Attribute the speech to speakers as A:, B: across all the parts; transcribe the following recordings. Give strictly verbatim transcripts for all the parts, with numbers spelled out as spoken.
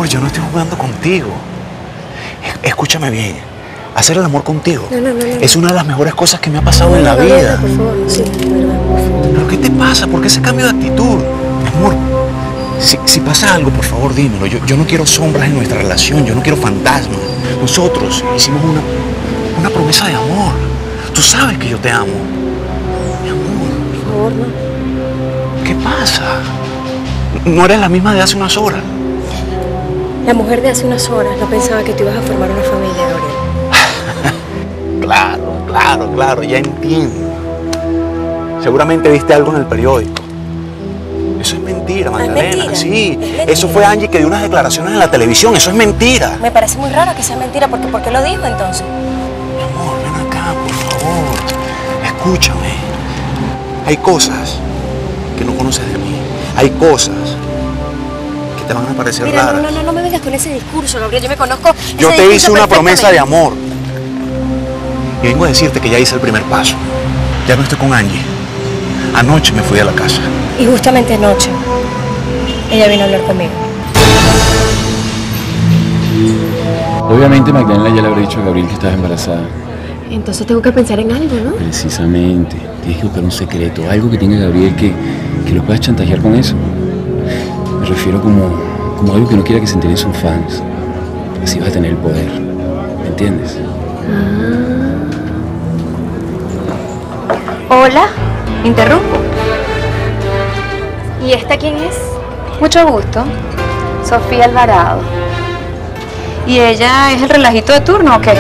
A: amor, yo no estoy jugando contigo. Escúchame bien. Hacer el amor contigo
B: no, no, no, no.
A: es una de las mejores cosas que me ha pasado
B: no,
A: en
B: no,
A: la
B: no,
A: vida.
B: No, por favor, no, sí, de verdad, por favor.
A: ¿Pero qué te pasa? ¿Por qué ese cambio de actitud? Mi amor, si, si pasa algo, por favor, dímelo. Yo, yo no quiero sombras en nuestra relación, yo no quiero fantasmas. Nosotros hicimos una, una promesa de amor. Tú sabes que yo te amo. Mi amor.
B: Por favor, no.
A: ¿Qué pasa? No eres la misma de hace unas horas.
B: La mujer de hace unas horas no pensaba que tú ibas a formar una familia, Gabriel.
A: Claro, claro, claro, ya entiendo. Seguramente viste algo en el periódico. Eso es mentira, Magdalena.
B: ¿Es mentira?
A: Sí,
B: ¿Es mentira?
A: Eso fue Angie que dio unas declaraciones en la televisión. Eso es mentira.
B: Me parece muy raro que sea mentira, porque ¿por qué lo dijo entonces?
A: Mi amor, ven acá, por favor. Escúchame. Hay cosas que no conoces de mí. Hay cosas que te van a parecer
B: Mira,
A: raras.
B: no, no, no, no me vengas con ese discurso, Gabriel. Yo me conozco.
A: Yo
B: ese
A: te hice
B: discurso
A: una promesa de
B: perfectamente.
A: amor. Y vengo a decirte que ya hice el primer paso. Ya no estoy con Angie. Anoche me fui a la casa.
B: Y justamente anoche, ella vino a hablar conmigo.
C: Obviamente Magdalena ya le habrá dicho a Gabriel que estás embarazada.
B: Entonces tengo que pensar en algo, ¿no?
C: Precisamente. Tienes que buscar un secreto, algo que tenga Gabriel que, que lo puedas chantajear con eso. Me refiero como, como algo que no quiera que se enteren sus fans. Así vas a tener el poder. ¿Me entiendes?
D: Hola, interrumpo. ¿Y esta quién es? Mucho gusto. Sofía Alvarado. ¿Y ella es el relajito de turno o qué?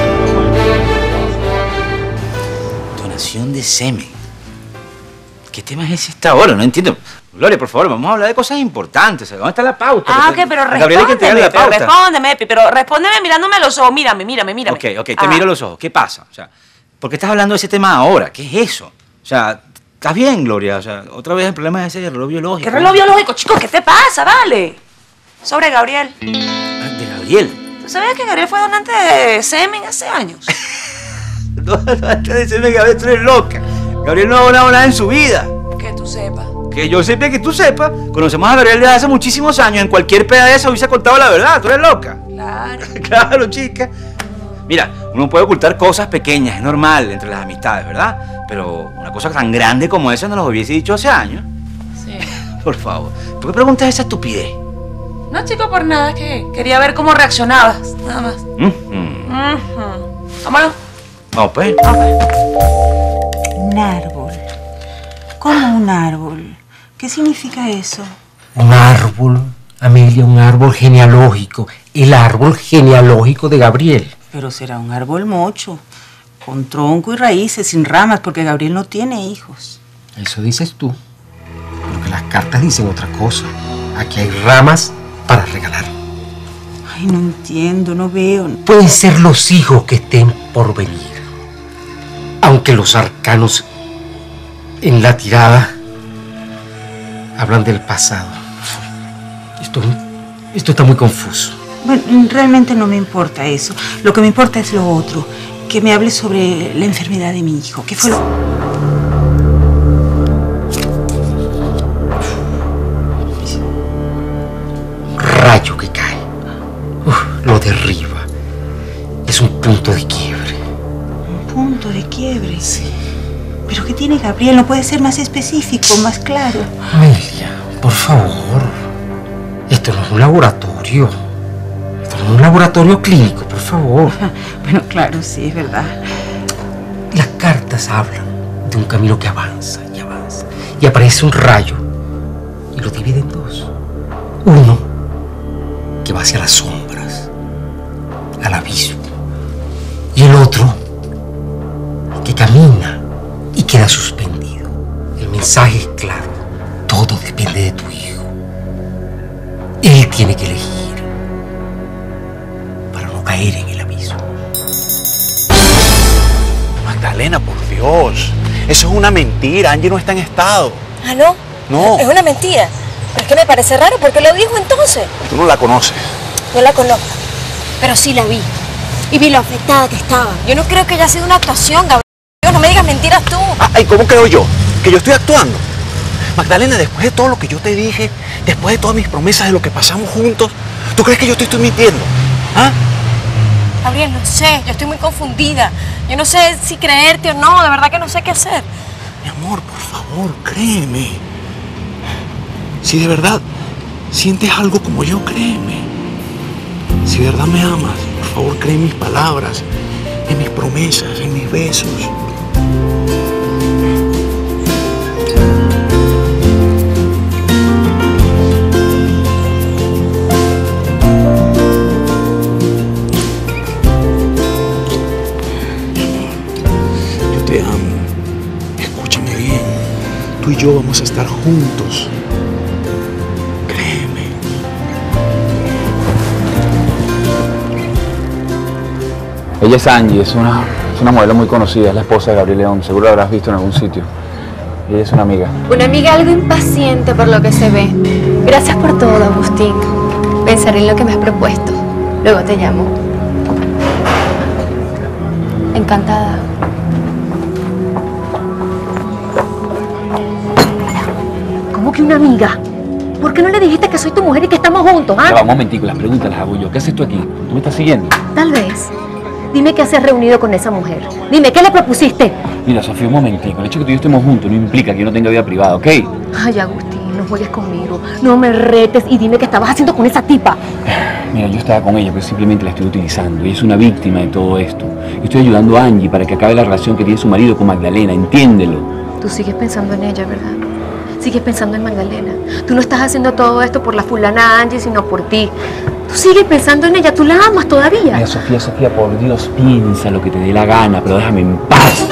E: Donación de semen. ¿Qué tema es ese esta ahora? No entiendo. Gloria, por favor, vamos a hablar de cosas importantes. ¿Dónde está la pauta?
F: Ah,
E: Porque
F: ok, pero
E: a Gabriel hay que entregarle
F: respóndeme,
E: la
F: pero
E: pauta.
F: respóndeme, Epi, pero respóndeme mirándome a los ojos. Mírame, mírame, mírame.
E: Ok, ok, te
F: Ah.
E: miro los ojos. ¿Qué pasa? O sea, ¿por qué estás hablando de ese tema ahora? ¿Qué es eso? O sea, ¿estás bien, Gloria? O sea, otra vez el problema es ese reloj biológico.
F: ¿Qué reloj biológico, chicos? ¿Qué te pasa? Vale. Sobre Gabriel.
E: Ah, de Gabriel.
F: ¿Tú sabías que Gabriel fue donante de semen hace años?
E: No, no, antes de decirme que Gabriel, tú eres loca. Gabriel no ha donado nada en su vida.
F: Que tú sepas.
E: Que yo sepa, que tú sepas. Conocemos a Gabriel desde hace muchísimos años. En cualquier peda de esa hubiese contado la verdad. Tú eres loca.
F: Claro.
E: Claro, chica. Mira, uno puede ocultar cosas pequeñas, es normal entre las amistades, ¿verdad? Pero una cosa tan grande como esa no los hubiese dicho hace años.
F: Sí.
E: Por favor. ¿Por qué preguntas esa estupidez?
F: No, chico, por nada, que quería ver cómo reaccionabas. Nada más.
E: Mm, mm.
F: Ujú. Vámonos.
E: Vamos, pues.
G: Un árbol. ¿Cómo un árbol? ¿Qué significa eso?
H: Un árbol, Amelia, un árbol genealógico. El árbol genealógico de Gabriel.
G: Pero será un árbol mocho, con tronco y raíces, sin ramas, porque Gabriel no tiene hijos.
H: Eso dices tú. Porque las cartas dicen otra cosa. Aquí hay ramas para regalar.
G: Ay, no entiendo, no veo.
H: Pueden ser los hijos que estén por venir. Aunque los arcanos en la tirada hablan del pasado. Esto, esto está muy confuso.
G: Bueno, realmente no me importa eso. Lo que me importa es lo otro. Que me hable sobre la enfermedad de mi hijo. ¿Qué fue lo...?
H: Un rayo que cae. Uf, lo derriba. Es un punto de quiebre.
G: Un punto de quiebre. Sí. ¿Pero qué tiene Gabriel? ¿No puede ser más específico, más claro?
H: Amelia, por favor. Esto no es un laboratorio. Esto no es un laboratorio clínico, por favor.
G: Bueno, claro, sí, es verdad.
H: Las cartas hablan de un camino que avanza y avanza. Y aparece un rayo y lo divide en dos. Uno que va hacia las sombras, al abismo. Y el otro que camina y queda suspendido. El mensaje es claro. Todo depende de tu hijo. Él tiene que elegir para no caer en el abismo.
A: Magdalena, por Dios. Eso es una mentira. Angie no está en estado.
B: ¿Ah, no?
A: No.
B: Es una mentira. Pero es que me parece raro. ¿Por qué lo dijo entonces?
A: Tú no la conoces.
B: No la conozco. Pero sí la vi. Y vi lo afectada que estaba. Yo no creo que haya sido una actuación, Gabriel. No me digas mentiras tú.
A: Ay, ¿cómo creo yo? ¿Que yo estoy actuando? Magdalena, después de todo lo que yo te dije, después de todas mis promesas de lo que pasamos juntos, ¿Tú crees que yo te estoy mintiendo? ¿Ah?
B: Gabriel, no sé, yo estoy muy confundida. Yo no sé si creerte o no, de verdad que no sé qué hacer.
A: Mi amor, por favor, créeme. Si de verdad sientes algo como yo, créeme. Si de verdad me amas, por favor, cree en mis palabras, en mis promesas, en mis besos. Te amo. Escúchame bien. Tú y yo vamos a estar juntos. Créeme.
C: Ella es Angie, es una, es una modelo muy conocida, es la esposa de Gabriel León. Seguro la habrás visto en algún sitio. Ella es una amiga.
D: Una amiga algo impaciente por lo que se ve. Gracias por todo, Agustín. Pensaré en lo que me has propuesto. Luego te llamo. Encantada.
I: ¿Cómo que una amiga? ¿Por qué no le dijiste que soy tu mujer y que estamos juntos, ah?
C: Ya va, un momentico, las preguntas las hago yo. ¿Qué haces tú aquí? ¿Tú me estás siguiendo?
I: Tal vez. Dime qué haces reunido con esa mujer. Dime, ¿qué le propusiste?
C: Mira, Sofía, un momentico. El hecho de que tú y yo estemos juntos no implica que yo no tenga vida privada, ¿ok?
I: Ay, Agustín, no juegues conmigo. No me retes y dime qué estabas haciendo con esa tipa.
C: Mira, yo estaba con ella, pero simplemente la estoy utilizando. Ella es una víctima de todo esto. Yo estoy ayudando a Angie para que acabe la relación que tiene su marido con Magdalena, entiéndelo.
D: Tú sigues pensando en ella, ¿verdad? Sigues pensando en Magdalena. Tú no estás haciendo todo esto por la fulana Angie, sino por ti. Tú sigues pensando en ella, tú la amas todavía.
C: Mira, Sofía, Sofía, por Dios, piensa lo que te dé la gana, pero déjame en paz.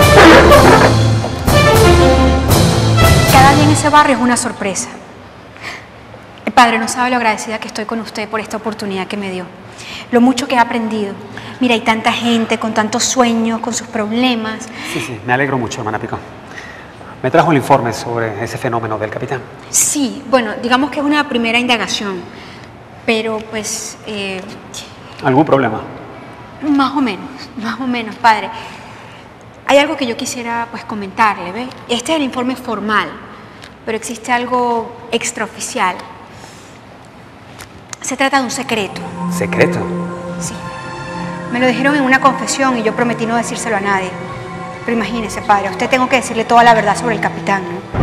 J: Cada día en ese barrio es una sorpresa. El padre no sabe lo agradecida que estoy con usted por esta oportunidad que me dio. Lo mucho que he aprendido. Mira, hay tanta gente con tantos sueños, con sus problemas.
K: Sí, sí, me alegro mucho, hermana Picón. Me trajo el informe sobre ese fenómeno del capitán.
J: Sí, bueno, digamos que es una primera indagación, pero pues... Eh,
K: ¿Algún problema?
J: más o menos, más o menos, padre. Hay algo que yo quisiera pues comentarle, ¿ve? Este es el informe formal, pero existe algo extraoficial. Se trata de un secreto.
K: ¿Secreto?
J: Sí. Me lo dijeron en una confesión y yo prometí no decírselo a nadie. Pero imagínese, padre, a usted tengo que decirle toda la verdad sobre el capitán, ¿no?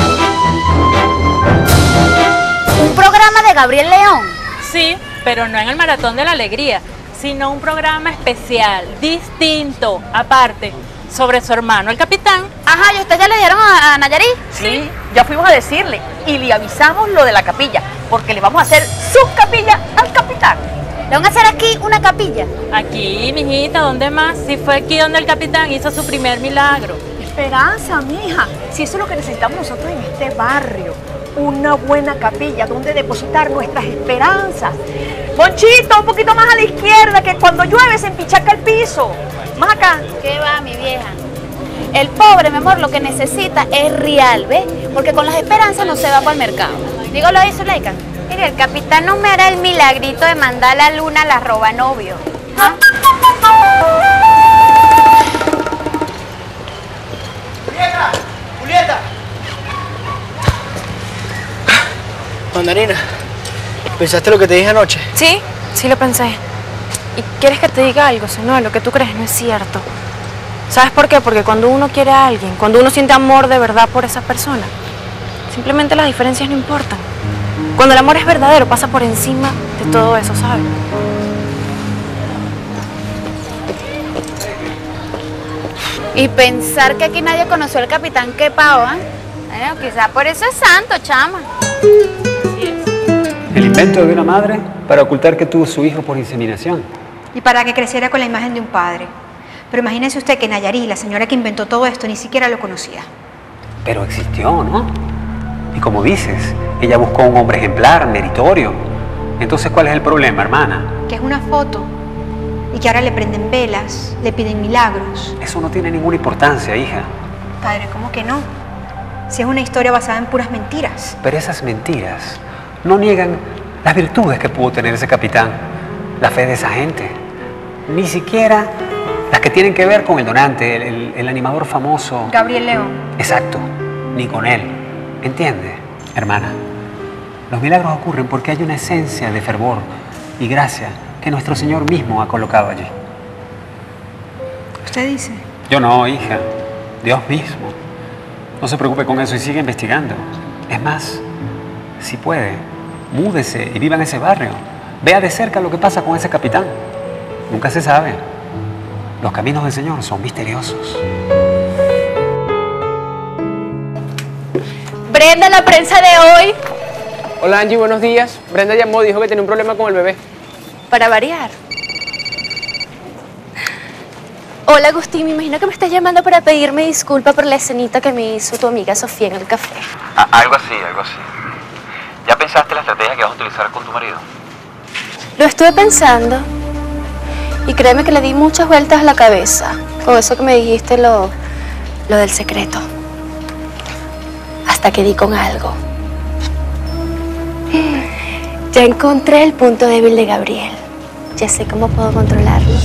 B: ¿Un programa de Gabriel León?
L: Sí, pero no en el Maratón de la Alegría, sino un programa especial, distinto, aparte, sobre su hermano, el capitán.
B: Ajá, ¿y usted ya le dieron a, a Nayarit?
M: Sí, ya fuimos a decirle y le avisamos lo de la capilla, porque le vamos a hacer su capilla al capitán.
B: ¿Le van a hacer aquí una capilla?
L: Aquí, mijita, ¿dónde más? Si fue aquí donde el capitán hizo su primer milagro.
M: Esperanza, mija, si eso es lo que necesitamos nosotros en este barrio. Una buena capilla donde depositar nuestras esperanzas. Monchito, un poquito más a la izquierda, que cuando llueve se empichaca el piso. Más acá.
B: ¿Qué va, mi vieja? El pobre, mi amor, lo que necesita es real, ¿ves? Porque con las esperanzas no se va para el mercado. Dígalo ahí, Zuleika. Mire, el capitán no me hará el milagrito de mandar a la luna a la roba novio. ¿Ah?
N: ¡Julieta! ¡Julieta! Mandarina, ¿pensaste lo que te dije anoche?
D: Sí, sí lo pensé. ¿Y quieres que te diga algo? No, lo que tú crees no es cierto. ¿Sabes por qué? Porque cuando uno quiere a alguien, cuando uno siente amor de verdad por esa persona, simplemente las diferencias no importan. Cuando el amor es verdadero, pasa por encima de todo eso, ¿sabes?
B: Y pensar que aquí nadie conoció al capitán Quepao, ¿eh? Bueno, quizá por eso es santo, chama.
K: El invento de una madre para ocultar que tuvo su hijo por inseminación.
J: Y para que creciera con la imagen de un padre. Pero imagínese usted que Nayarit, la señora que inventó todo esto, ni siquiera lo conocía.
K: Pero existió, ¿no? Y como dices, ella buscó un hombre ejemplar, meritorio. Entonces, ¿cuál es el problema, hermana?
J: Que es una foto y que ahora le prenden velas, le piden milagros.
K: Eso no tiene ninguna importancia, hija.
J: Padre, ¿cómo que no? Si es una historia basada en puras mentiras.
K: Pero esas mentiras no niegan las virtudes que pudo tener ese capitán, la fe de esa gente. Ni siquiera las que tienen que ver con el donante, el, el, el animador famoso.
J: Gabriel León.
K: Exacto, ni con él. ¿Entiende, hermana? Los milagros ocurren porque hay una esencia de fervor, y gracia que nuestro Señor mismo ha colocado allí.
J: ¿Usted dice?
K: Yo no, hija. Dios mismo. No se preocupe con eso y sigue investigando. Es más, si puede, múdese y viva en ese barrio. Vea de cerca lo que pasa con ese capitán. Nunca se sabe. Los caminos del Señor son misteriosos.
D: Brenda, la prensa de hoy.
O: Hola Angie, buenos días. Brenda llamó, dijo que tenía un problema con el bebé.
D: Para variar. Hola Agustín, me imagino que me estás llamando para pedirme disculpas por la escenita que me hizo tu amiga Sofía en el café.
P: Ah, algo así, algo así. ¿Ya pensaste la estrategia que vas a utilizar con tu marido?
D: Lo estuve pensando y créeme que le di muchas vueltas a la cabeza con eso que me dijiste, lo, lo del secreto. Hasta que di con algo. Ya encontré el punto débil de Gabriel. Ya sé cómo puedo controlarlo.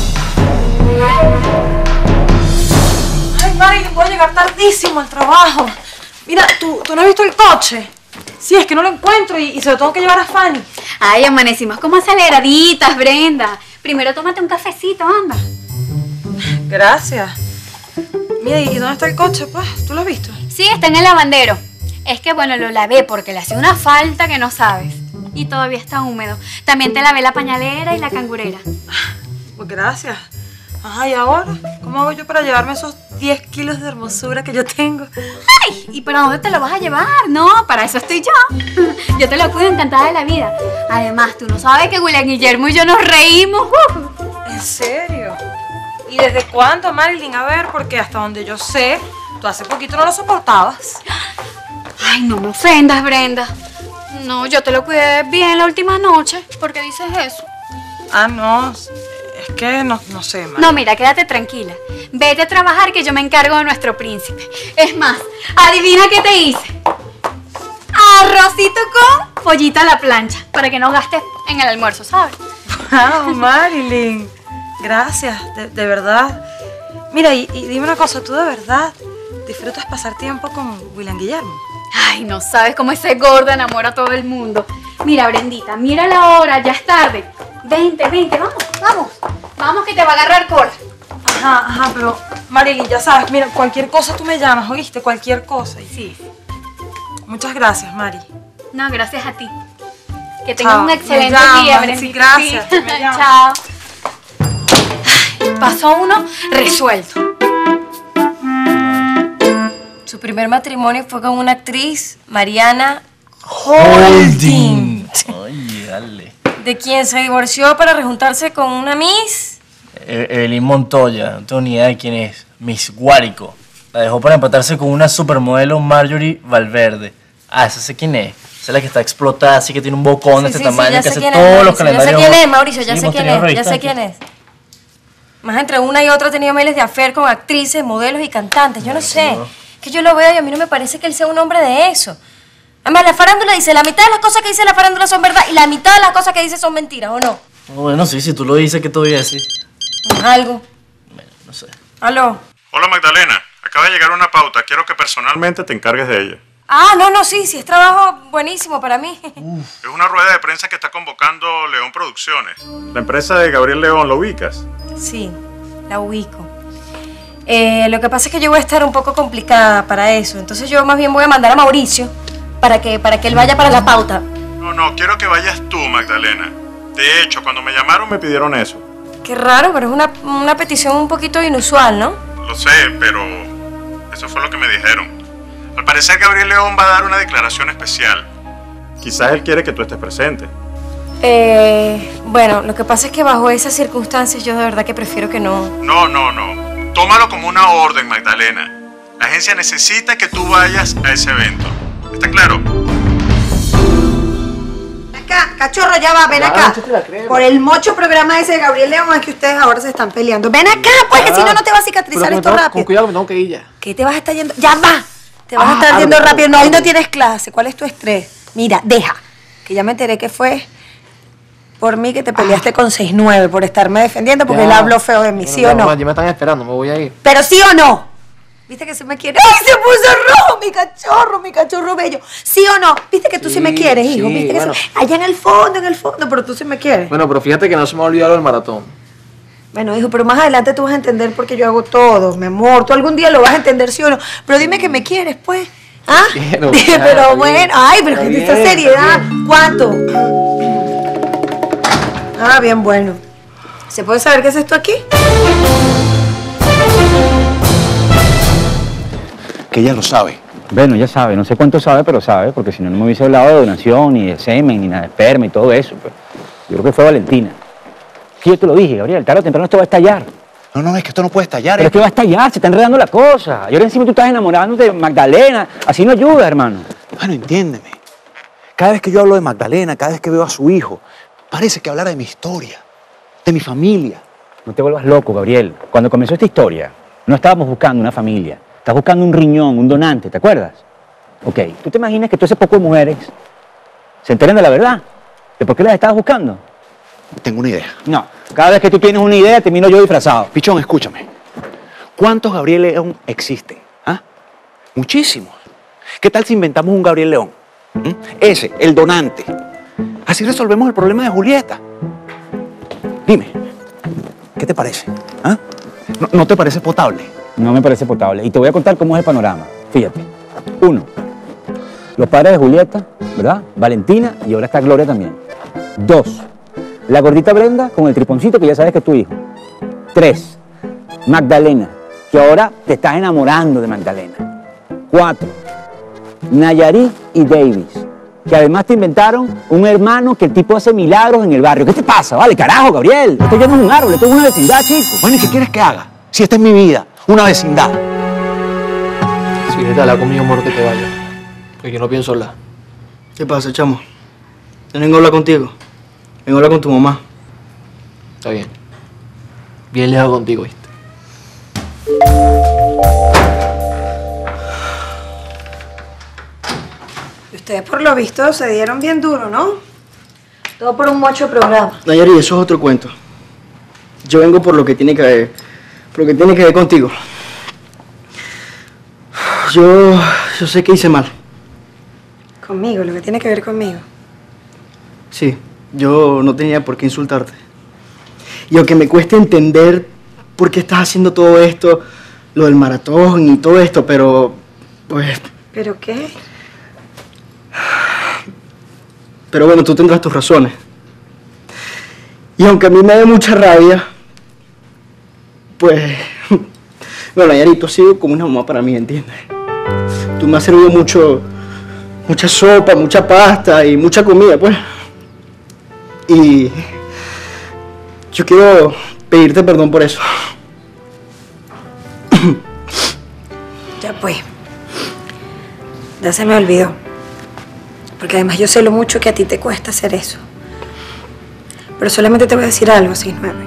F: Ay, Mari, voy a llegar tardísimo al trabajo. Mira, ¿tú, ¿tú no has visto el coche? Sí, es que no lo encuentro y, y se lo tengo que llevar a Fanny.
J: Ay, amanecimos como aceleraditas, Brenda. Primero tómate un cafecito, anda.
F: Gracias. Mira, ¿y dónde está el coche, pues? ¿Tú lo has visto?
J: Sí, está en el lavandero. Es que, bueno, lo lavé porque le hacía una falta que no sabes. Y todavía está húmedo. También te lavé la pañalera y la cangurera.
F: Pues gracias. Ajá, ¿y ahora? ¿Cómo hago yo para llevarme esos diez kilos de hermosura que yo tengo?
J: ¡Ay! ¿Y para dónde te lo vas a llevar? No, para eso estoy yo. Yo te lo cuido encantada de la vida. Además, tú no sabes que William Guillermo y yo nos reímos.
F: ¿En serio? ¿Y desde cuándo, Marilyn? A ver, porque hasta donde yo sé, tú hace poquito no lo soportabas.
J: Ay, no me ofendas, Brenda. No, yo te lo cuidé bien la última noche. ¿Por qué dices eso?
F: Ah, no. Es que no, no sé, Marilyn.
J: No, mira, quédate tranquila. Vete a trabajar que yo me encargo de nuestro príncipe. Es más, adivina qué te hice. Arrocito con pollito a la plancha, para que no gastes en el almuerzo, ¿sabes?
F: Wow, Marilyn. Gracias, de, de verdad. Mira, y, y dime una cosa, ¿tú de verdad disfrutas pasar tiempo con William Guillermo?
J: Ay, no sabes cómo ese gordo enamora a todo el mundo. Mira, Brendita, mira la hora, ya es tarde. Vente, vente, vamos, vamos. Vamos que te va a agarrar cola.
F: Ajá, ajá, pero Marilyn, ya sabes, mira, cualquier cosa tú me llamas, ¿oíste? Cualquier cosa. Y...
J: Sí.
F: Muchas gracias, Mari.
J: No, gracias a ti. Que tengas
F: Chao.
J: un excelente
F: Me llamas,
J: día, Brendita.
F: sí, gracias.
J: Sí.
F: Me llamas.
J: Chao. Ay, pasó uno resuelto.
Q: Su primer matrimonio fue con una actriz, Mariana
N: Holding. Oye, dale.
Q: de quien se divorció para rejuntarse con una Miss.
N: E- Evelyn Montoya, no tengo ni idea de quién es. Miss Guárico. La dejó para empatarse con una supermodelo, Marjorie Valverde. Ah, esa sé quién es. Esa es la que está explotada, así que tiene un bocón de
Q: Sí,
N: este
Q: sí, sí,
N: tamaño
Q: ya
N: que
Q: sé
N: hace
Q: quién es,
N: todos los
Q: Mauricio,
N: calendarios.
Q: Ya sé quién es, Mauricio, ya
N: Sí,
Q: sé
N: hemos
Q: quién
N: tenido
Q: es, ya sé
N: revistas
Q: quién es. Más entre una y otra ha tenido miles de affair con actrices, modelos y cantantes. Yo no sé. Que yo lo veo y a mí no me parece que él sea un hombre de eso. Además, la farándula dice, la mitad de las cosas que dice la farándula son verdad y la mitad de las cosas que dice son mentiras, ¿o no?
N: Bueno, sí, si tú lo dices, ¿qué te voy a decir?
Q: Algo.
N: No sé.
Q: Aló.
R: Hola Magdalena, acaba de llegar una pauta. Quiero que personalmente te encargues de ella.
Q: Ah, no, no, sí, sí, es trabajo buenísimo para mí.
R: Es una rueda de prensa que está convocando León Producciones. La empresa de Gabriel León, ¿lo ubicas?
Q: Sí, la ubico. Eh, lo que pasa es que yo voy a estar un poco complicada para eso. Entonces yo más bien voy a mandar a Mauricio para que, para que él vaya para la pauta.
R: No, no, quiero que vayas tú, Magdalena. De hecho, cuando me llamaron me pidieron eso.
Q: Qué raro, pero es una, una petición un poquito inusual, ¿no?
R: Lo sé, pero eso fue lo que me dijeron. Al parecer Gabriel León va a dar una declaración especial. Quizás él quiere que tú estés presente.
Q: Eh, bueno, lo que pasa es que bajo esas circunstancias yo de verdad que prefiero que no.
R: No, no, no. Tómalo como una orden, Magdalena. La agencia necesita que tú vayas a ese evento. ¿Está claro?
M: Acá, cachorro, ya va, ven
N: Ya,
M: acá.
N: échate la crema.
M: Por el mocho programa ese de Gabriel León es que ustedes ahora se están peleando. Ven acá, pues, que si no, no te va a cicatrizar esto rápido.
N: Con cuidado, me tengo que ir ya.
M: ¿Qué te vas a estar yendo? ¡Ya va! Te vas
N: Ah,
M: a estar
N: algo,
M: yendo
N: algo,
M: rápido. No, hoy no
N: algo.
M: tienes clase. ¿Cuál es tu estrés? Mira, deja. Que ya me enteré que fue por mí que te peleaste con seis nueve por estarme defendiendo porque
N: Ya.
M: él habló feo de mí, ¿sí o no?
N: Ya me están esperando, me voy a ir.
M: Pero sí o no.
Q: ¿Viste que se me quiere? ¡Ay, se puso rojo, mi cachorro, mi cachorro bello! ¿Sí o no? ¿Viste que tú sí, sí me quieres, hijo?
N: Sí,
Q: ¿Viste que
N: bueno.
Q: sí? Allá en el fondo, en el fondo, pero tú sí me quieres.
N: Bueno, pero fíjate que no se me ha olvidado el maratón.
Q: Bueno, hijo, pero más adelante tú vas a entender por qué yo hago todo, mi amor. Tú algún día lo vas a entender, ¿sí o no? Pero dime que me quieres, pues. ¿Ah?
N: Quiero,
Q: pero
N: está
Q: bueno,
N: bien.
Q: ay, pero
N: Está
Q: que
N: bien,
Q: esa seriedad.
N: está bien.
Q: ¿Cuánto? Ah, bien, bueno. ¿Se puede saber qué es esto aquí?
A: Que ella lo sabe.
C: Bueno, ya sabe, no sé cuánto sabe, pero sabe, porque si no, no me hubiese hablado de donación, ni de semen, ni nada de esperma y todo eso. Pues. Yo creo que fue Valentina. Sí, yo te lo dije, Gabriel, tarde o temprano esto va a estallar.
A: No, no, es que esto no puede estallar.
C: Pero es que va a estallar, se está enredando la cosa. Y ahora encima tú estás enamorándote de Magdalena. Así no ayuda, hermano.
A: Bueno, entiéndeme. Cada vez que yo hablo de Magdalena, cada vez que veo a su hijo, parece que hablara de mi historia, de mi familia.
C: No te vuelvas loco, Gabriel. Cuando comenzó esta historia, no estábamos buscando una familia. Estás buscando un riñón, un donante, ¿te acuerdas? Ok, ¿tú te imaginas que todo ese poco de mujeres se enteren de la verdad? ¿De por qué las estabas buscando?
A: Tengo una idea.
C: No, cada vez que tú tienes una idea, termino yo disfrazado.
A: Pichón, escúchame. ¿Cuántos Gabriel León existen? ¿Ah? Muchísimos. ¿Qué tal si inventamos un Gabriel León? ¿Mm? Ese, el donante. Así resolvemos el problema de Julieta. Dime, ¿qué te parece? ¿Ah? ¿No, ¿No te parece potable?
C: No me parece potable. Y te voy a contar cómo es el panorama. Fíjate. Uno, los padres de Julieta, ¿verdad? Valentina y ahora está Gloria también. Dos, la gordita Brenda con el triponcito que ya sabes que es tu hijo. Tres, Magdalena, que ahora te estás enamorando de Magdalena. Cuatro, Nayarit y Davis, que además te inventaron un hermano que el tipo hace milagros en el barrio. ¿Qué te pasa? Vale, carajo, Gabriel. Esto ya no es un árbol, esto es una vecindad, chico.
A: Bueno, ¿y qué quieres que haga? Si esta es mi vida, una vecindad.
N: Si quieres hablar conmigo, amor, que te vaya. Porque yo no pienso hablar.
S: ¿Qué pasa, chamo? Yo no vengo a hablar contigo. Vengo a hablar con tu mamá.
N: Está bien. Bien lejos contigo, ¿viste?
Q: Ustedes por lo visto se dieron bien duro, ¿no? Todo por un mocho programa.
S: Nayari, eso es otro cuento. Yo vengo por lo que tiene que ver, por lo que tiene que ver contigo. Yo, yo sé que hice mal.
Q: Conmigo, lo que tiene que ver conmigo.
S: Sí, yo no tenía por qué insultarte. Y aunque me cueste entender por qué estás haciendo todo esto, lo del maratón y todo esto, pero pues...
Q: ¿Pero qué?
S: Pero bueno, tú tendrás tus razones. Y aunque a mí me da mucha rabia, pues... Bueno, Nayari, tú has sido como una mamá para mí, ¿entiendes? Tú me has servido mucho... Mucha sopa, mucha pasta y mucha comida, pues. Y... Yo quiero pedirte perdón por eso.
Q: Ya pues. Ya se me olvidó. Porque además yo sé lo mucho que a ti te cuesta hacer eso. Pero solamente te voy a decir algo, seis nueve.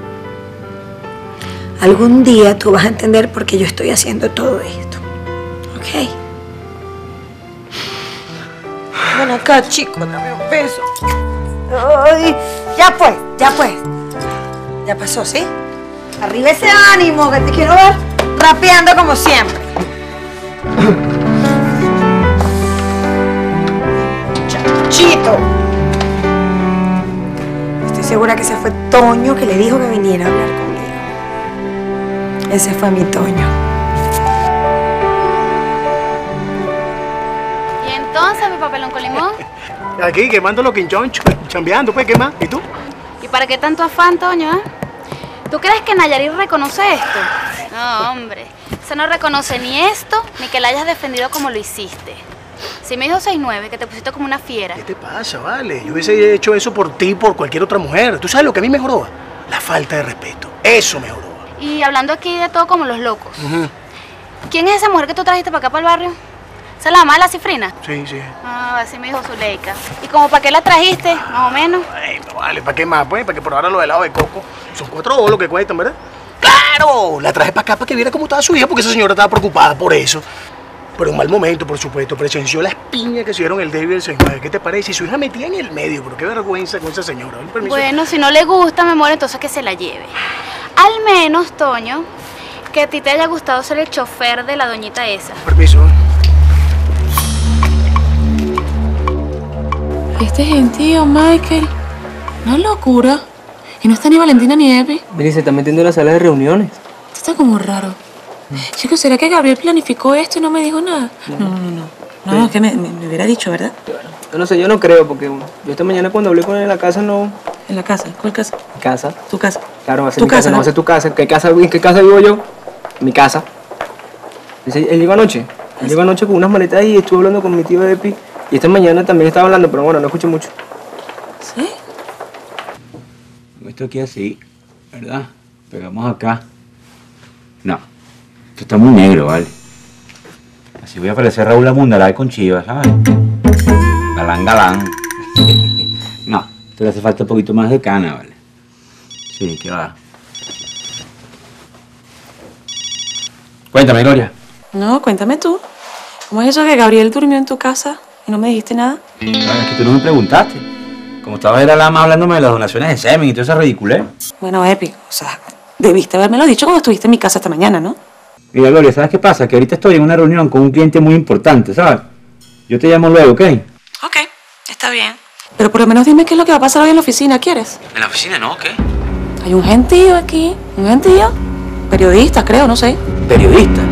Q: Algún día tú vas a entender por qué yo estoy haciendo todo esto. ¿Ok? Ven acá, chico, dame un beso. Ay, ya pues, ya pues. Ya pasó, ¿sí? Arriba ese ánimo, que te quiero ver rapeando como siempre. Chachito. Estoy segura que ese fue Toño que le dijo que viniera a hablar conmigo. Ese fue mi Toño.
B: ¿Y entonces mi papelón con limón?
T: Aquí, quemando los quinchonchos, chambeando, pues, ¿qué más? ¿Y tú?
B: ¿Y para qué tanto afán, Toño, eh? ¿Tú crees que Nayarit reconoce esto? No, hombre. Se no reconoce ni esto, ni que la hayas defendido como lo hiciste. Si me dijo seis nueve, que te pusiste como una fiera.
T: ¿Qué te pasa, vale? Yo hubiese hecho eso por ti, por cualquier otra mujer. ¿Tú sabes lo que a mí me joroba? La falta de respeto. Eso me joroba.
B: Y hablando aquí de todo como los locos.
T: Uh-huh.
B: ¿Quién es esa mujer que tú trajiste para acá, para el barrio? ¿Esa es la mamá de la cifrina?
T: Sí, sí.
B: Ah, así me dijo Zuleika. ¿Y como para qué la trajiste, más o menos?
T: Ay, no vale, ¿para qué más, pues? Para que por ahora los helados de coco son cuatro bolos que cuestan, ¿verdad? ¡Claro! La traje para acá para que viera cómo estaba su hija, porque esa señora estaba preocupada por eso. Pero en mal momento, por supuesto, presenció la espiña que se dieron el David y el señor. ¿Qué te parece? Y su hija metía en el medio, pero qué vergüenza con esa señora.
B: Bueno, si no le gusta, mi amor, entonces que se la lleve. Al menos, Toño, que a ti te haya gustado ser el chofer de la doñita esa.
T: Permiso.
D: Este gentío, Michael. Una locura. Y no está ni Valentina ni Epi.
O: Mire, se está metiendo en la sala de reuniones.
D: Esto está como raro. Chicos, ¿será que Gabriel planificó esto y no me dijo nada? No, no, no. No, no, es que me, me, me hubiera dicho, ¿verdad?
O: Yo no sé, yo no creo, porque yo esta mañana cuando hablé con él en la casa no...
D: ¿En la casa? ¿Cuál casa?
O: ¿Mi casa?
D: ¿Tu casa?
O: Claro, va a ser
D: ¿Tu
O: mi casa,
D: casa,
O: no va
D: no?
O: a ser tu casa. ¿Qué casa, ¿En qué casa vivo yo? Mi casa. Dice, él llegó anoche. Él llegó anoche con unas maletas y estuvo hablando con mi tío Epi. Y esta mañana también estaba hablando, pero bueno, no escuché mucho.
D: ¿Sí?
E: Esto aquí así, ¿verdad? Pegamos acá. No, esto está muy negro, ¿vale? Así voy a parecer Raúl Amundalay con Chivas, ¿sabes? Galán, galán. No, esto le hace falta un poquito más de cana, ¿vale? Sí, ¿qué va? Cuéntame, Gloria.
D: No, cuéntame tú. ¿Cómo es eso que Gabriel durmió en tu casa y no me dijiste nada?
E: Claro, es que tú no me preguntaste. Como estabas era la más hablándome de las donaciones de semen y todo eso ridiculez.
D: Bueno, Epi, o sea, debiste habérmelo dicho cuando estuviste en mi casa esta mañana, ¿no?
E: Mira, Gloria, ¿sabes qué pasa? Que ahorita estoy en una reunión con un cliente muy importante, ¿sabes? Yo te llamo luego, ¿ok?
D: Ok, está bien. Pero por lo menos dime qué es lo que va a pasar hoy en la oficina, ¿quieres?
E: ¿En la oficina no? ¿Qué?
D: Hay un gentío aquí, un gentío. Periodistas, creo, no sé.
E: ¿Periodistas?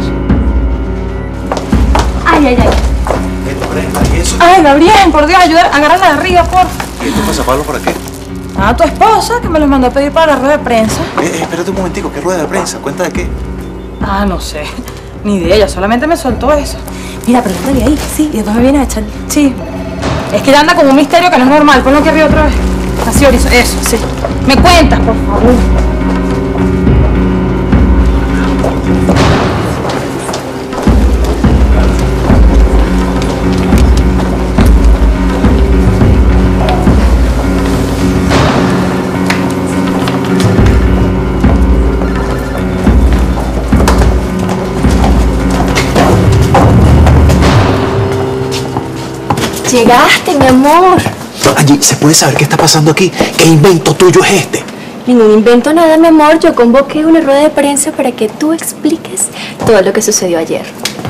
Q: Ay, ay, ay.
F: Ay, Gabriel, por Dios, ayuda, agárrala de arriba, por favor.
A: ¿Qué te pasa, Pablo, para qué?
F: Ah, tu esposa, que me los mandó a pedir para la rueda de prensa.
A: Eh, eh, espérate un momentico, ¿qué rueda de prensa? ¿Cuenta de qué?
F: Ah, no sé. Ni idea, ella solamente me soltó eso.
Q: Mira, pregúntale ahí, sí, y después me vienes a echar.
F: Sí. Es que ella anda con un misterio que no es normal. Ponlo aquí arriba otra vez. Así, Orizo, eso, sí. Me cuentas, por favor.
Q: Llegaste, mi amor.
A: Angie, ¿se puede saber qué está pasando aquí? ¿Qué invento tuyo es este?
Q: Ningún invento nada, mi amor. Yo convoqué una rueda de prensa para que tú expliques todo lo que sucedió ayer.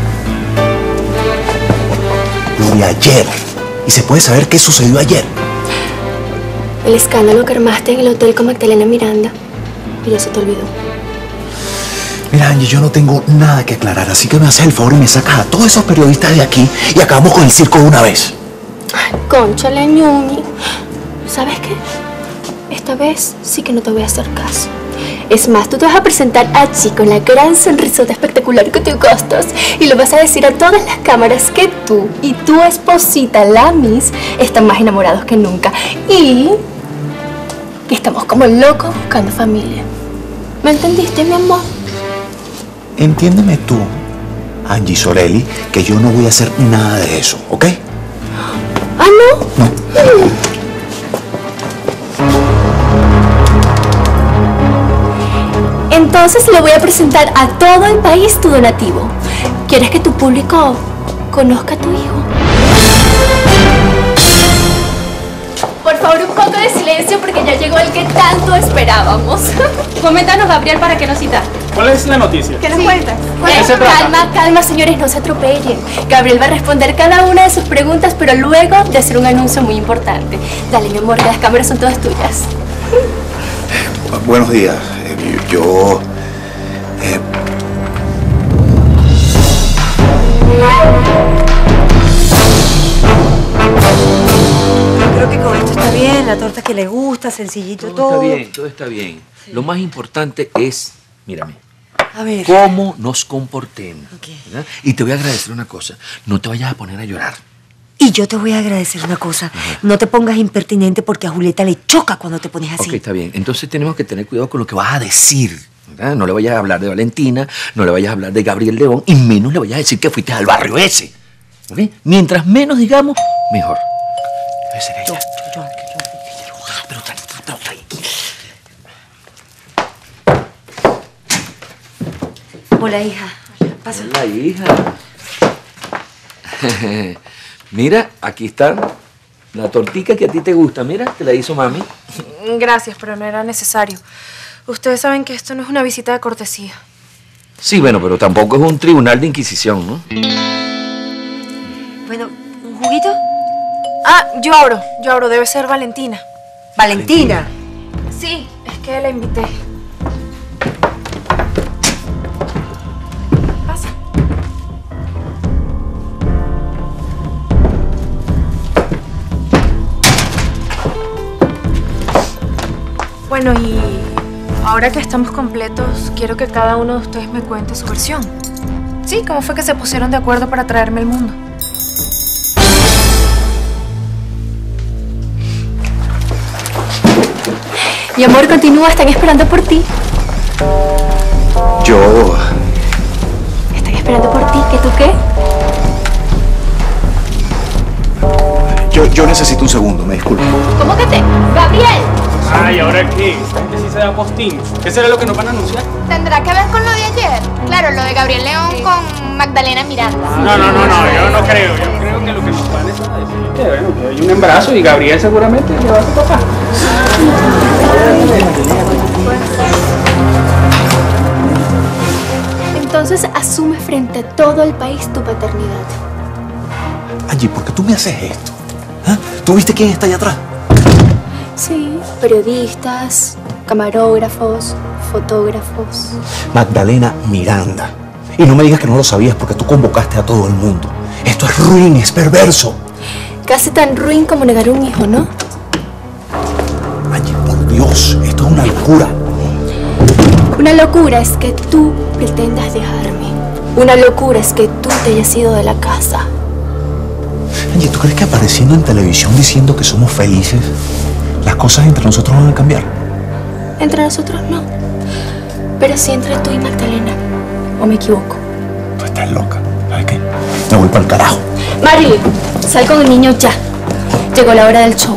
A: Lo de ayer. ¿Y se puede saber qué sucedió ayer?
Q: El escándalo que armaste en el hotel con Magdalena Miranda. Y ya se te olvidó.
A: Mira, Angie, yo no tengo nada que aclarar, así que me haces el favor y me sacas a todos esos periodistas de aquí y acabamos con el circo de una vez.
Q: Cónchale, ñuñi. ¿Sabes qué? Esta vez sí que no te voy a hacer caso. Es más, tú te vas a presentar allí con la gran sonrisota espectacular que te gastas y le vas a decir a todas las cámaras que tú y tu esposita, la Miss, están más enamorados que nunca y que estamos como locos buscando familia. ¿Me entendiste, mi amor?
A: Entiéndeme tú, Angie Sorelli, que yo no voy a hacer nada de eso, ¿ok?
Q: ¿Ah, no?
A: No.
Q: Entonces le voy a presentar a todo el país tu donativo. ¿Quieres que tu público conozca a tu hijo? Por favor, un poco de silencio porque ya llegó el que tanto esperábamos. Coméntanos, Gabriel, para qué nos citas.
U: ¿Cuál es la noticia?
Q: ¿Qué nos cuentas?
U: ¿De qué se trata?
Q: Calma, calma, señores, no se atropellen. Gabriel va a responder cada una de sus preguntas, pero luego de hacer un anuncio muy importante. Dale, mi amor, que las cámaras son todas tuyas.
A: Buenos días. Eh, Yo... eh,
G: Creo que con esto está bien, la torta que le gusta, sencillito todo.
C: Todo está bien, todo está bien. Lo más importante es, mírame,
G: A ver.
C: cómo nos comportemos. ¿verdad? Y te voy a agradecer una cosa, no te vayas a poner a llorar.
G: Y yo te voy a agradecer una cosa. No te pongas impertinente porque a Julieta le choca cuando te pones así.
C: Ok, está bien. Entonces tenemos que tener cuidado con lo que vas a decir. ¿verdad? No le vayas a hablar de Valentina, no le vayas a hablar de Gabriel León y menos le vayas a decir que fuiste al barrio ese. ¿Ok? Mientras menos digamos, mejor. Debe ser ella. Pero tranquilo, tranquilo.
G: Hola, hija. Pasa.
C: Hola, hija. Mira, aquí está la tortica que a ti te gusta. Mira, te la hizo mami.
D: Gracias, pero no era necesario. Ustedes saben que esto no es una visita de cortesía.
U: Sí, bueno, pero tampoco es un tribunal de inquisición, ¿no?
Q: Bueno, ¿un juguito?
D: Ah, yo abro, yo abro, debe ser Valentina.
Q: ¿Valentina?
D: Sí, es que la invité. Pasa. Bueno, y ahora que estamos completos, quiero que cada uno de ustedes me cuente su versión. Sí, ¿cómo fue que se pusieron de acuerdo para traerme al mundo?
I: Mi amor, continúa, están esperando por ti.
A: Yo...
I: Están esperando por ti, ¿que tú qué?
A: Yo, yo necesito un segundo, me disculpo.
I: ¿Cómo que te? ¡Gabriel!
K: Ay, ¿ahora qué? Esta gente sí se da postín. ¿Qué será lo que nos van a anunciar?
B: ¿Tendrá que ver con lo de ayer? Claro, lo de Gabriel León con Magdalena Miranda.
K: No, no, no, no, yo no creo. Yo creo que lo que nos van es a decir que, bueno, que hay un embarazo y Gabriel seguramente le va a su papá.
I: Entonces asume frente a todo el país tu paternidad.
A: Angie, ¿por qué tú me haces esto? ¿Ah? ¿Tú viste quién está allá atrás?
I: Sí, periodistas, camarógrafos, fotógrafos.
A: Magdalena Miranda. Y no me digas que no lo sabías porque tú convocaste a todo el mundo. Esto es ruin, es perverso.
I: Casi tan ruin como negar un hijo, ¿no?
A: Angie, por Dios, esto es una locura.
I: Una locura es que tú pretendas dejarme. Una locura es que tú te hayas ido de la casa.
A: Angie, ¿tú crees que apareciendo en televisión diciendo que somos felices, las cosas entre nosotros van a cambiar?
I: Entre nosotros no. Pero sí entre tú y Magdalena. ¿O me equivoco?
A: Tú estás loca. ¿Sabes qué? Me voy para el carajo.
I: Marilyn, sal con el niño ya. Llegó la hora del show.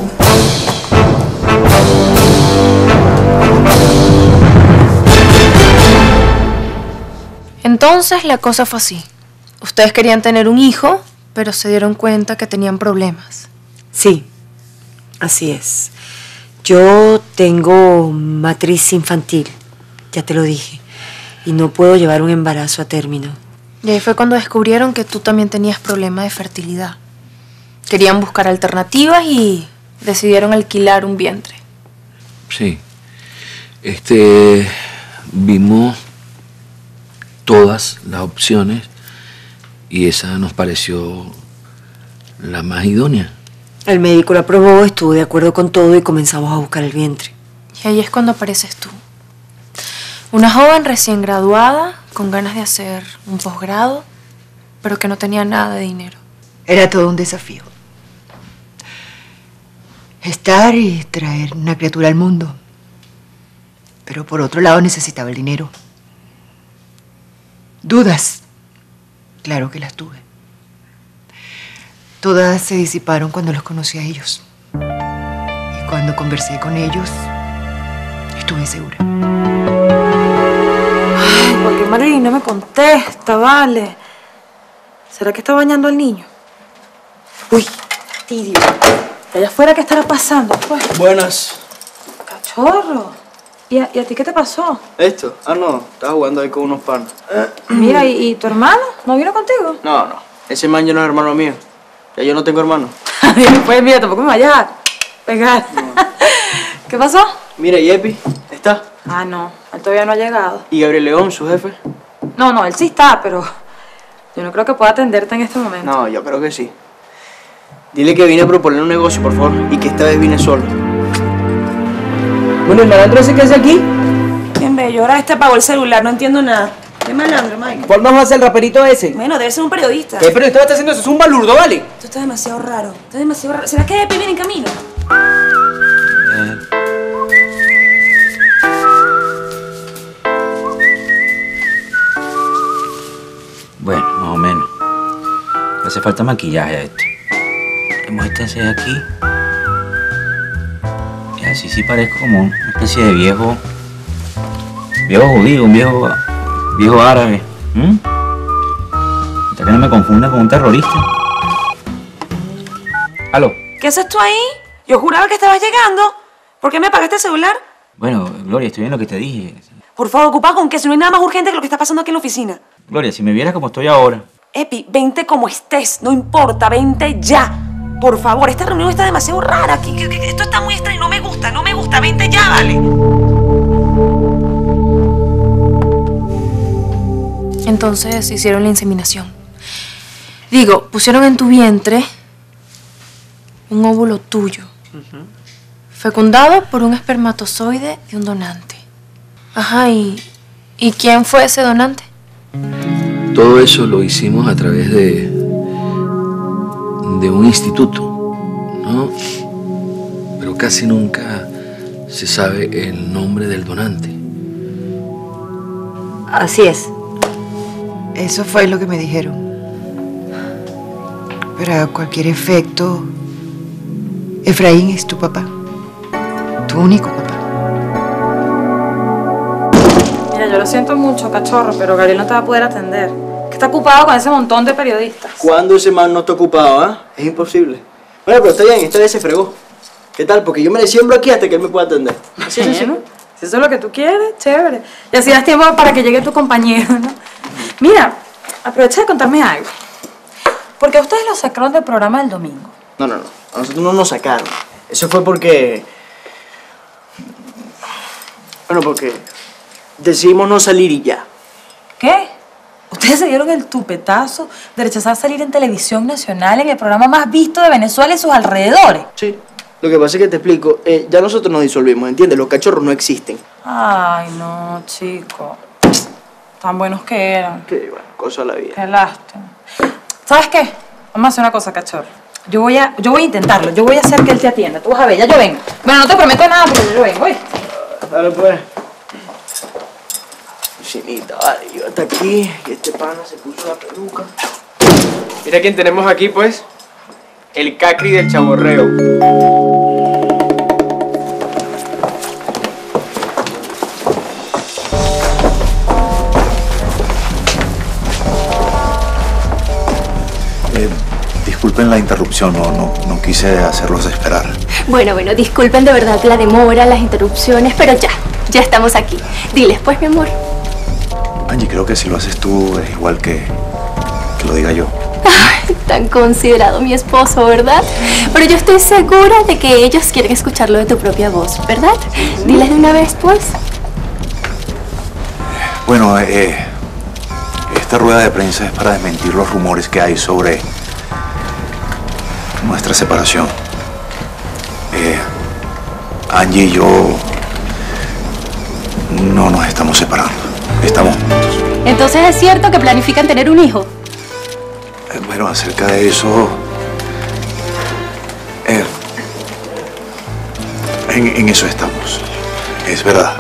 D: Entonces la cosa fue así. Ustedes querían tener un hijo, pero se dieron cuenta que tenían problemas.
Q: Sí, así es. Yo tengo matriz infantil, ya te lo dije, y no puedo llevar un embarazo a término.
D: Y ahí fue cuando descubrieron que tú también tenías problemas de fertilidad. Querían buscar alternativas y decidieron alquilar un vientre.
U: Sí. Este... Vimos todas las opciones y esa nos pareció la más idónea.
Q: El médico lo aprobó, estuvo de acuerdo con todo y comenzamos a buscar el vientre.
D: Y ahí es cuando apareces tú. Una joven recién graduada, con ganas de hacer un posgrado, pero que no tenía nada de dinero.
V: Era todo un desafío. Estar y traer una criatura al mundo. Pero por otro lado necesitaba el dinero. Dudas. Claro que las tuve. Todas se disiparon cuando los conocí a ellos. Y cuando conversé con ellos, estuve segura.
F: Ay, ¿por qué Marilyn no me contesta, vale? ¿Será que está bañando al niño? Uy, fastidio. ¿Y allá afuera qué estará pasando, pues?
O: Buenas.
F: Cachorro. ¿Y a, ¿Y a ti qué te pasó?
O: ¿Esto? Ah, no. Estaba jugando ahí con unos panos.
F: Mira, ¿y, ¿y tu hermano? ¿No vino contigo?
O: No, no. Ese man ya no es hermano mío. Ya yo no tengo hermano.
F: Pues mira, tampoco me vayas a pegar. No. ¿Qué pasó?
O: Mira, ¿y Epi? ¿Está?
F: Ah, no. Él todavía no ha llegado.
O: ¿Y Gabriel León, su jefe?
F: No, no, él sí está, pero yo no creo que pueda atenderte en este momento.
O: No, yo creo que sí. Dile que vine a proponer un negocio, por favor, y que esta vez vine solo. Bueno, ¿el malandro ese que hace aquí?
F: Bien bello, ahora este apagó el celular, no entiendo nada. ¿Qué malandro, Mike?
O: ¿Cuál vamos a hacer el raperito ese?
F: Bueno, debe ser un periodista.
O: ¿Qué periodista está haciendo eso? Es un balurdo, ¿vale?
F: Esto está demasiado raro, está demasiado raro. ¿Será que Epi viene en camino?
U: Eh.
E: Bueno, más o menos. Le hace falta maquillaje a esto. Tenemos este ese de aquí. Y así sí parezco como una especie de viejo... Viejo judío, un viejo... Viejo árabe. ¿Mm? Hasta que no me confunda con un terrorista. ¿Aló?
F: ¿Qué haces tú ahí? Yo juraba que estabas llegando. ¿Por qué me apagaste el celular?
E: Bueno, Gloria, estoy viendo lo que te dije.
F: Por favor, ocupa con que si no hay nada más urgente que lo que está pasando aquí en la oficina.
E: Gloria, si me vieras como estoy ahora.
F: Epi, vente como estés, no importa, vente ya. Por favor, esta reunión está demasiado rara. Aquí, que- que- esto está muy extraño, no me gusta, no me gusta, vente ya, vale.
D: Entonces hicieron la inseminación. Digo, pusieron en tu vientre un óvulo tuyo, fecundado por un espermatozoide de un donante. Ajá, ¿y, ¿y quién fue ese donante?
U: Todo eso lo hicimos a través de, de un instituto, ¿no? Pero casi nunca se sabe el nombre del donante.
V: Así es. Eso fue lo que me dijeron. Para cualquier efecto, Efraín es tu papá. Tu único papá.
F: Mira, yo lo siento mucho, cachorro, pero Gabriel no te va a poder atender. Que está ocupado con ese montón de periodistas.
S: ¿Cuándo ese man no está ocupado, ah? Es imposible. Bueno, pero está bien, esta vez se fregó. ¿Qué tal? Porque yo me le siembro aquí hasta que él me pueda atender.
F: Sí, sí, sí. Si eso es lo que tú quieres, chévere. Y así das tiempo para que llegue tu compañero, ¿no? Mira, aprovecha de contarme algo. Porque a ustedes los sacaron del programa del domingo.
S: No, no, no. A nosotros no nos sacaron. Eso fue porque... Bueno, porque decidimos no salir y ya.
F: ¿Qué? Ustedes se dieron el tupetazo de rechazar salir en televisión nacional en el programa más visto de Venezuela y sus alrededores.
S: Sí. Lo que pasa es que te explico, eh, ya nosotros nos disolvimos, ¿entiendes? Los cachorros no existen.
F: Ay, no, chico. Tan buenos que eran.
S: Qué bueno, cosa de la vida.
F: Qué lástima. ¿Sabes qué? Vamos a hacer una cosa, cachorro. Yo voy a, yo voy a intentarlo. Yo voy a hacer que él te atienda. Tú vas a ver, ya yo vengo. Bueno, no te prometo nada, pero yo vengo, ¿oíste?
S: Dale, pues. Chinita, vale, yo hasta aquí y este pana se puso la peluca.
O: Mira quién tenemos aquí, pues. El cacri del chaborreo.
A: Eh, disculpen la interrupción, no, no, no quise hacerlos esperar.
I: Bueno, bueno, disculpen de verdad la demora, las interrupciones, pero ya, ya estamos aquí. Diles pues, mi amor.
A: Angie, creo que si lo haces tú es igual que, que lo diga yo.
I: Ay, tan considerado mi esposo, ¿verdad? Pero yo estoy segura de que ellos quieren escucharlo de tu propia voz, ¿verdad? Diles de una vez, pues.
A: Bueno, eh, esta rueda de prensa es para desmentir los rumores que hay sobre nuestra separación. Eh, Angie y yo no nos estamos separando, estamos juntos.
I: Entonces es cierto que planifican tener un hijo.
A: Eh, bueno, acerca de eso... eh, en, en eso estamos, es verdad.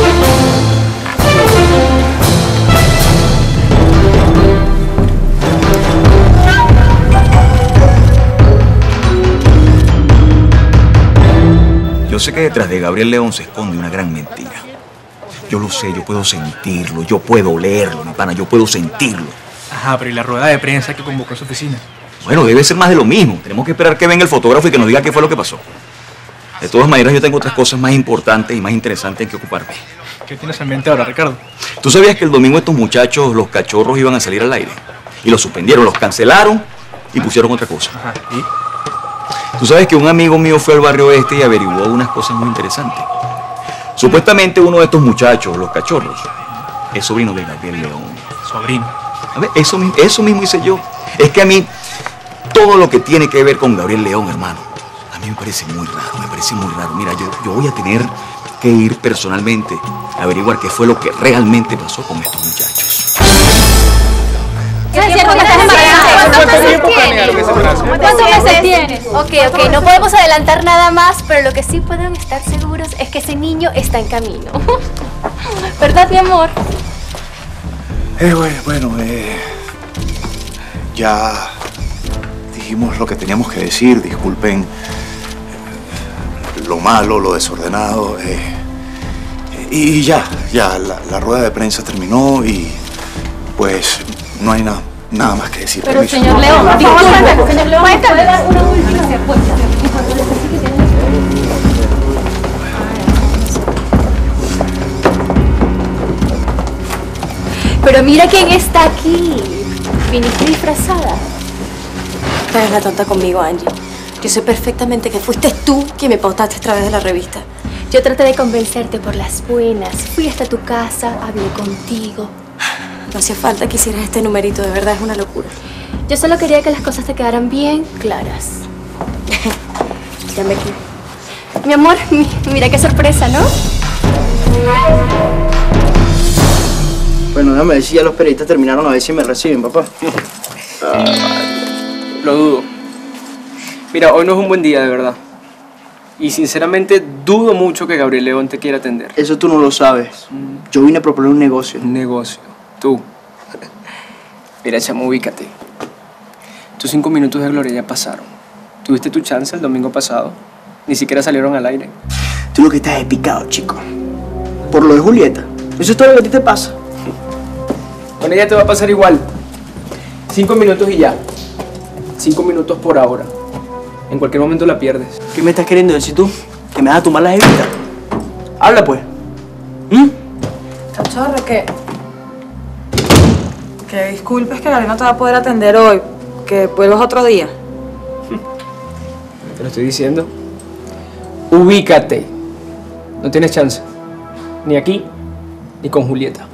E: Yo sé que detrás de Gabriel León se esconde una gran mentira. Yo lo sé, yo puedo sentirlo, yo puedo leerlo, mi pana, yo puedo sentirlo.
O: Ajá, pero ¿y la rueda de prensa que convocó a su oficina?
E: Bueno, debe ser más de lo mismo. Tenemos que esperar que venga el fotógrafo y que nos diga qué fue lo que pasó. De todas maneras, yo tengo otras cosas más importantes y más interesantes en que ocuparme.
O: ¿Qué tienes en mente ahora, Ricardo?
E: ¿Tú sabías que el domingo estos muchachos, los cachorros, iban a salir al aire? Y los suspendieron, los cancelaron y pusieron otra cosa.
O: Ajá, ¿y?
E: Tú sabes que un amigo mío fue al barrio este y averiguó unas cosas muy interesantes. Supuestamente uno de estos muchachos, los cachorros, es sobrino de Gabriel León.
O: Sobrino.
E: A ver, eso, mi- eso mismo hice yo. Es que a mí, todo lo que tiene que ver con Gabriel León, hermano, a mí me parece muy raro, me parece muy raro. Mira, yo, yo voy a tener que ir personalmente a averiguar qué fue lo que realmente pasó con estos muchachos.
B: ¿Qué tiempo estás embarazada? ¿Cuántos meses tienes? ¿Cuántos meses tienes? Ok, ok, no podemos adelantar nada más, pero lo que sí pueden estar seguros es que ese niño está en camino. ¿Verdad, mi amor?
A: Eh, bueno, bueno, eh, ya dijimos lo que teníamos que decir, disculpen eh, lo malo, lo desordenado, eh, y ya, ya, la, la rueda de prensa terminó y pues no hay nada, nada más que decir.
B: Pero
A: Permiso.
B: señor León, disculpe, señor León, ¿puede dar una última respuesta?
I: Pero mira quién está aquí. Viniste disfrazada.
Q: No eres la tonta conmigo, Angie. Yo sé perfectamente que fuiste tú quien me pautaste a través de la revista.
I: Yo traté de convencerte por las buenas. Fui hasta tu casa, hablé contigo.
Q: No hacía falta que hicieras este numerito, de verdad es una locura.
I: Yo solo quería que las cosas te quedaran bien claras. Llame aquí. Mi amor, mi- mira qué sorpresa, ¿no?
S: Bueno, déjame ver si ya los periodistas terminaron, a ver si me reciben, papá.
O: Lo dudo. Mira, hoy no es un buen día, de verdad. Y sinceramente dudo mucho que Gabriel León te quiera atender.
S: Eso tú no lo sabes. Yo vine a proponer un negocio.
O: Un negocio. Tú. Mira, chamo, ubícate. Tus cinco minutos de gloria ya pasaron. Tuviste tu chance el domingo pasado. Ni siquiera salieron al aire.
S: Tú lo que estás es picado, chico. Por lo de Julieta. Eso es todo lo que a ti te pasa.
O: Con ella te va a pasar igual. Cinco minutos y ya. Cinco minutos por ahora. En cualquier momento la pierdes.
S: ¿Qué me estás queriendo decir tú? ¿Que me vas a tomar la jevita? Habla, pues. ¿Mm?
F: Cachorro, que... Que disculpes que Gabriel no te va a poder atender hoy. Que vuelvas otro día.
O: Te lo estoy diciendo. Ubícate. No tienes chance. Ni aquí, ni con Julieta.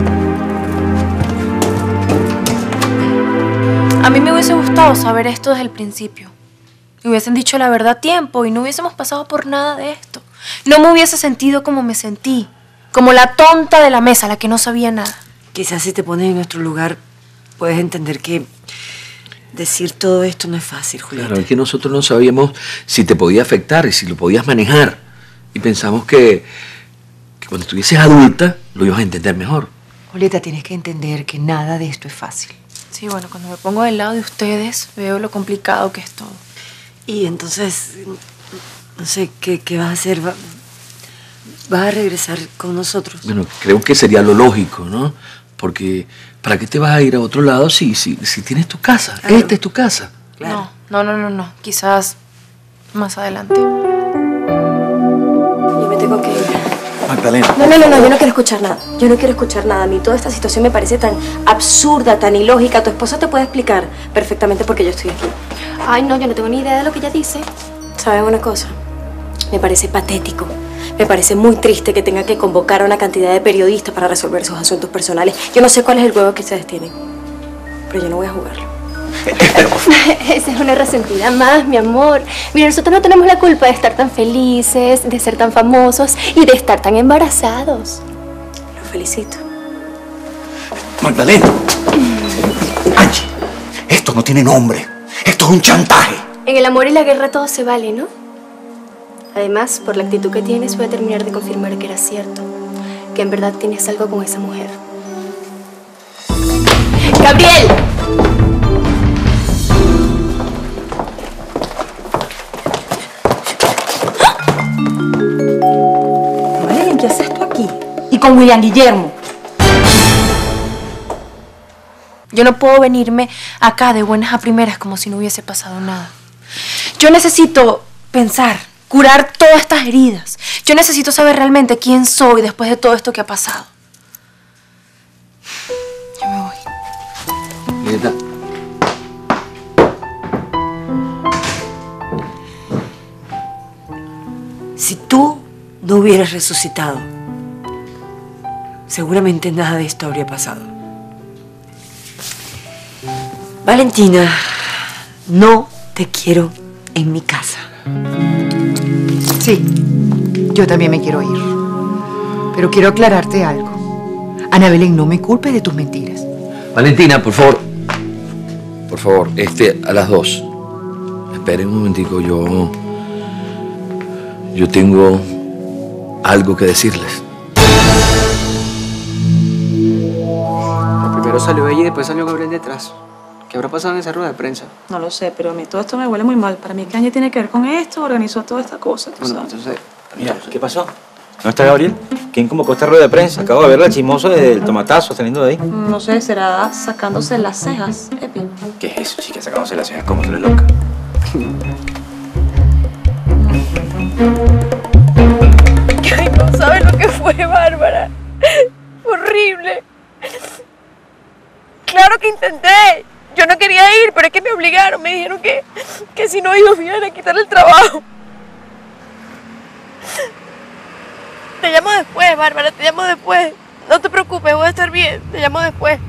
D: A mí me hubiese gustado saber esto desde el principio. Me hubiesen dicho la verdad a tiempo y no hubiésemos pasado por nada de esto. No me hubiese sentido como me sentí. Como la tonta de la mesa, la que no sabía nada.
G: Quizás si te pones en nuestro lugar, puedes entender que decir todo esto no es fácil, Julieta.
U: Claro, es que nosotros no sabíamos si te podía afectar y si lo podías manejar. Y pensamos que, que cuando estuvieses adulta lo ibas a entender mejor.
V: Julieta, tienes que entender que nada de esto es fácil.
D: Sí, bueno, cuando me pongo del lado de ustedes, veo lo complicado que es todo.
G: Y entonces, no sé, ¿qué, qué vas a hacer? ¿Va- ¿Vas a regresar con nosotros?
U: Bueno, creo que sería lo lógico, ¿no? Porque ¿para qué te vas a ir a otro lado si, si, si tienes tu casa?
G: Claro.
U: Esta es tu casa.
D: No, no, no, no, no. Quizás más adelante.
Q: Yo me tengo que ir.
A: Magdalena.
Q: No, no, no, no, yo no quiero escuchar nada. Yo no quiero escuchar nada. A mí toda esta situación me parece tan absurda, tan ilógica. Tu esposa te puede explicar perfectamente por qué yo estoy aquí.
I: Ay, no, yo no tengo ni idea de lo que ella dice.
Q: ¿Saben una cosa? Me parece patético. Me parece muy triste que tenga que convocar a una cantidad de periodistas para resolver sus asuntos personales. Yo no sé cuál es el juego que ustedes tienen, pero yo no voy a jugarlo.
I: Esa es una resentida más, mi amor. Mira, nosotros no tenemos la culpa de estar tan felices, de ser tan famosos y de estar tan embarazados.
Q: Los felicito.
A: Magdalena. Angie, esto no tiene nombre. Esto es un chantaje.
I: En el amor y la guerra todo se vale, ¿no? Además, por la actitud que tienes, voy a terminar de confirmar que era cierto. Que en verdad tienes algo con esa mujer. ¡Gabriel!
F: Valen, ¿qué haces tú aquí? Y con William Guillermo.
D: Yo no puedo venirme acá de buenas a primeras como si no hubiese pasado nada. Yo necesito pensar, curar todas estas heridas. Yo necesito saber realmente quién soy después de todo esto que ha pasado. Yo me voy.
U: Julieta.
G: Si tú no hubieras resucitado, seguramente nada de esto habría pasado. Valentina, no te quiero en mi casa.
V: Sí, yo también me quiero ir. Pero quiero aclararte algo. Ana Belén, no me culpes de tus mentiras.
U: Valentina, por favor. Por favor, este, a las dos. Esperen un momentico, yo... Yo tengo algo que decirles.
O: Primero salió ella y después salió Gabriel detrás. ¿Qué habrá pasado en esa rueda de prensa?
F: No lo sé, pero a mí todo esto me huele muy mal. Para mí que Angie tiene que ver con esto, organizó toda esta cosa, tú
E: Bueno,
F: sabes.
E: entonces, mira, ¿qué pasó? ¿No está Gabriel? ¿Quién convocó esta rueda de prensa? Acabo de ver la chimosa del tomatazo saliendo de ahí.
F: No sé, será sacándose las cejas, Epi.
E: ¿Qué es eso, chica? Sacándose las cejas como tú eres loca.
Q: Ay, no sabes lo que fue, Bárbara. Horrible. me dijeron que, que si no iba me iban a quitar el trabajo. Te llamo después, Bárbara, te llamo después. No te preocupes, voy a estar bien. Te llamo después.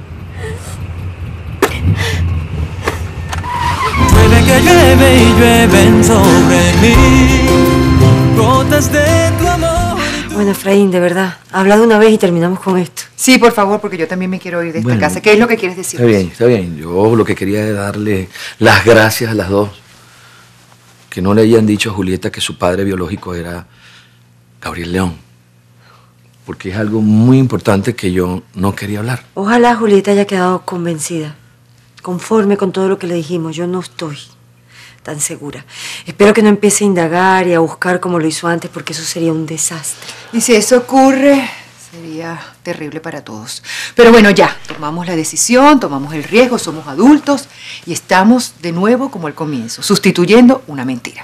H: Puede que llueve y llueven sobre mí gotas de tu amor.
L: Bueno, Efraín, de verdad, habla de una vez y terminamos con esto.
V: Sí, por favor, porque yo también me quiero ir de esta
U: Bueno,
V: casa. ¿Qué es lo que quieres decir?
U: Está bien, está bien. Yo lo que quería es darle las gracias a las dos. Que no le hayan dicho a Julieta que su padre biológico era Gabriel León. Porque es algo muy importante que yo no quería hablar.
L: Ojalá Julieta haya quedado convencida, conforme con todo lo que le dijimos. Yo no estoy tan segura. Espero que no empiece a indagar y a buscar como lo hizo antes, porque eso sería un desastre.
V: Y si eso ocurre, sería terrible para todos. Pero bueno, ya, tomamos la decisión, tomamos el riesgo, somos adultos y estamos de nuevo como al comienzo, sustituyendo una mentira.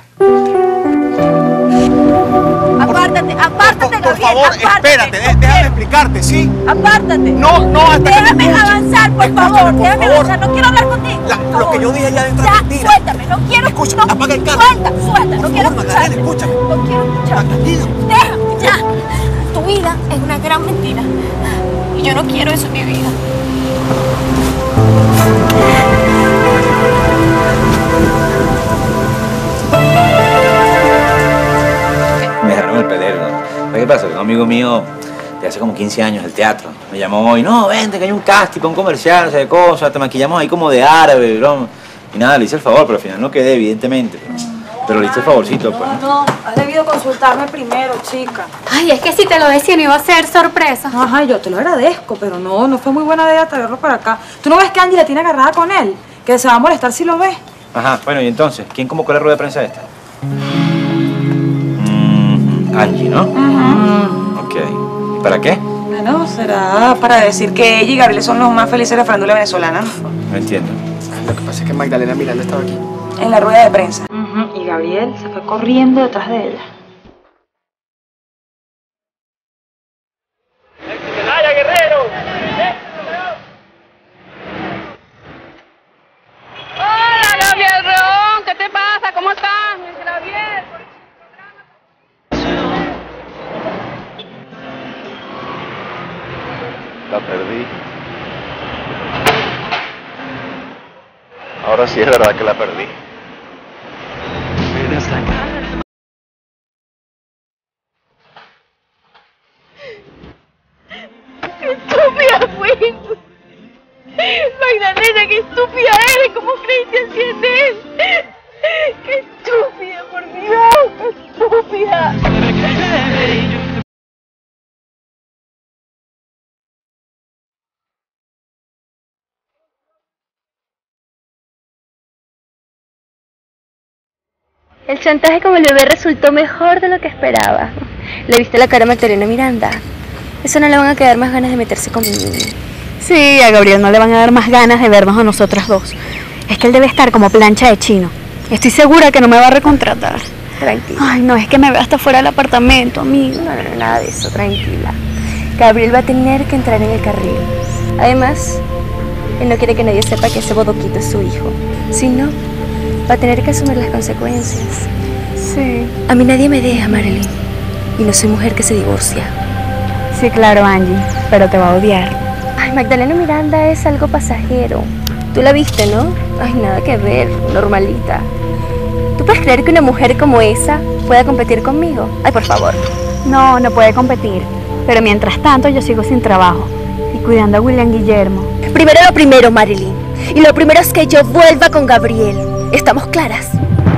M: Apártate, apártate,
A: Por
M: Gabriel,
A: favor,
M: apártate.
A: espérate, dé- déjame explicarte, ¿sí?
M: Apártate.
A: No, no, hasta que
M: Déjame
A: me escuches.
M: avanzar, por
A: Escúchame,
M: favor.
A: por
M: Déjame
A: favor.
M: avanzar. No quiero hablar contigo.
A: La-
M: por
A: lo
M: favor.
A: que yo dije allá adentro es
M: Ya,
A: mentira.
M: suéltame. No quiero.
A: Escucha,
M: no,
A: apaga el carro.
M: Suelta, suelta. No quiero
A: Por favor,
M: escucharte.
A: Magdalena, escúchame.
M: No quiero escucharte. Déjame, ya. Tu vida es una gran mentira. Y yo no quiero eso en mi vida.
E: Me dejaron el pedero, ¿no? ¿Sabes qué pasa? Que un amigo mío de hace como quince años del teatro me llamó hoy, no, vente, que hay un casting para un comercial, no sé de cosas, te maquillamos ahí como de árabe, broma. Y nada, le hice el favor, pero al final no quedé, evidentemente. Pero, pero le hice el favorcito, pues.
F: No, has debido consultarme primero, chica.
J: Ay, es que si te lo decía no iba a ser sorpresa.
F: Ajá, yo te lo agradezco, pero no, no fue muy buena idea traerlo para acá. ¿Tú no ves que Angie la tiene agarrada con él? Que se va a molestar si lo ves.
E: Ajá, bueno, y entonces, ¿quién convocó la rueda de prensa esta? Mm, Angie, ¿no? Ok. ¿Y para qué?
F: Bueno, será para decir que ella y Gabriel son los más felices de la farándula venezolana, ¿no?
E: No entiendo.
O: Lo que pasa es que Magdalena Miranda estaba aquí.
F: En la rueda de prensa. Y Gabriel se fue corriendo detrás de ella.
W: Hola, Gabriel León, ¿qué te pasa? ¿Cómo estás, Gabriel?
R: La perdí. Ahora sí es verdad que la perdí.
W: ¡Qué estúpida fui! Magdalena, qué estúpida eres. ¿Cómo creíste así en él? ¡Qué estúpida, por Dios! ¡Qué estúpida!
I: El chantaje como el bebé resultó mejor de lo que esperaba. ¿Le viste la cara a Magdalena Miranda? Eso no le van a quedar más ganas de meterse conmigo.
J: Sí, a Gabriel no le van a dar más ganas de vernos a nosotras dos. Es que él debe estar como plancha de chino. Estoy segura que no me va a recontratar.
I: Tranquila.
J: Ay, no, es que me ve hasta fuera del apartamento, amigo.
I: No, no, no, nada de eso, tranquila. Gabriel va a tener que entrar en el carril. Además, él no quiere que nadie sepa que ese bodoquito es su hijo. Si no, va a tener que asumir las consecuencias.
J: Sí.
I: A mí nadie me deja, Marilyn. Y no soy mujer que se divorcia.
J: Sí, claro, Angie, pero te va a odiar.
I: Ay, Magdalena Miranda es algo pasajero. Tú la viste, ¿no? Ay, nada que ver, normalita. ¿Tú puedes creer que una mujer como esa pueda competir conmigo? Ay, por favor.
J: No, no puede competir. Pero mientras tanto yo sigo sin trabajo y cuidando a William Guillermo.
I: Primero lo primero, Marilyn. Y lo primero es que yo vuelva con Gabriel. ¿Estamos claras?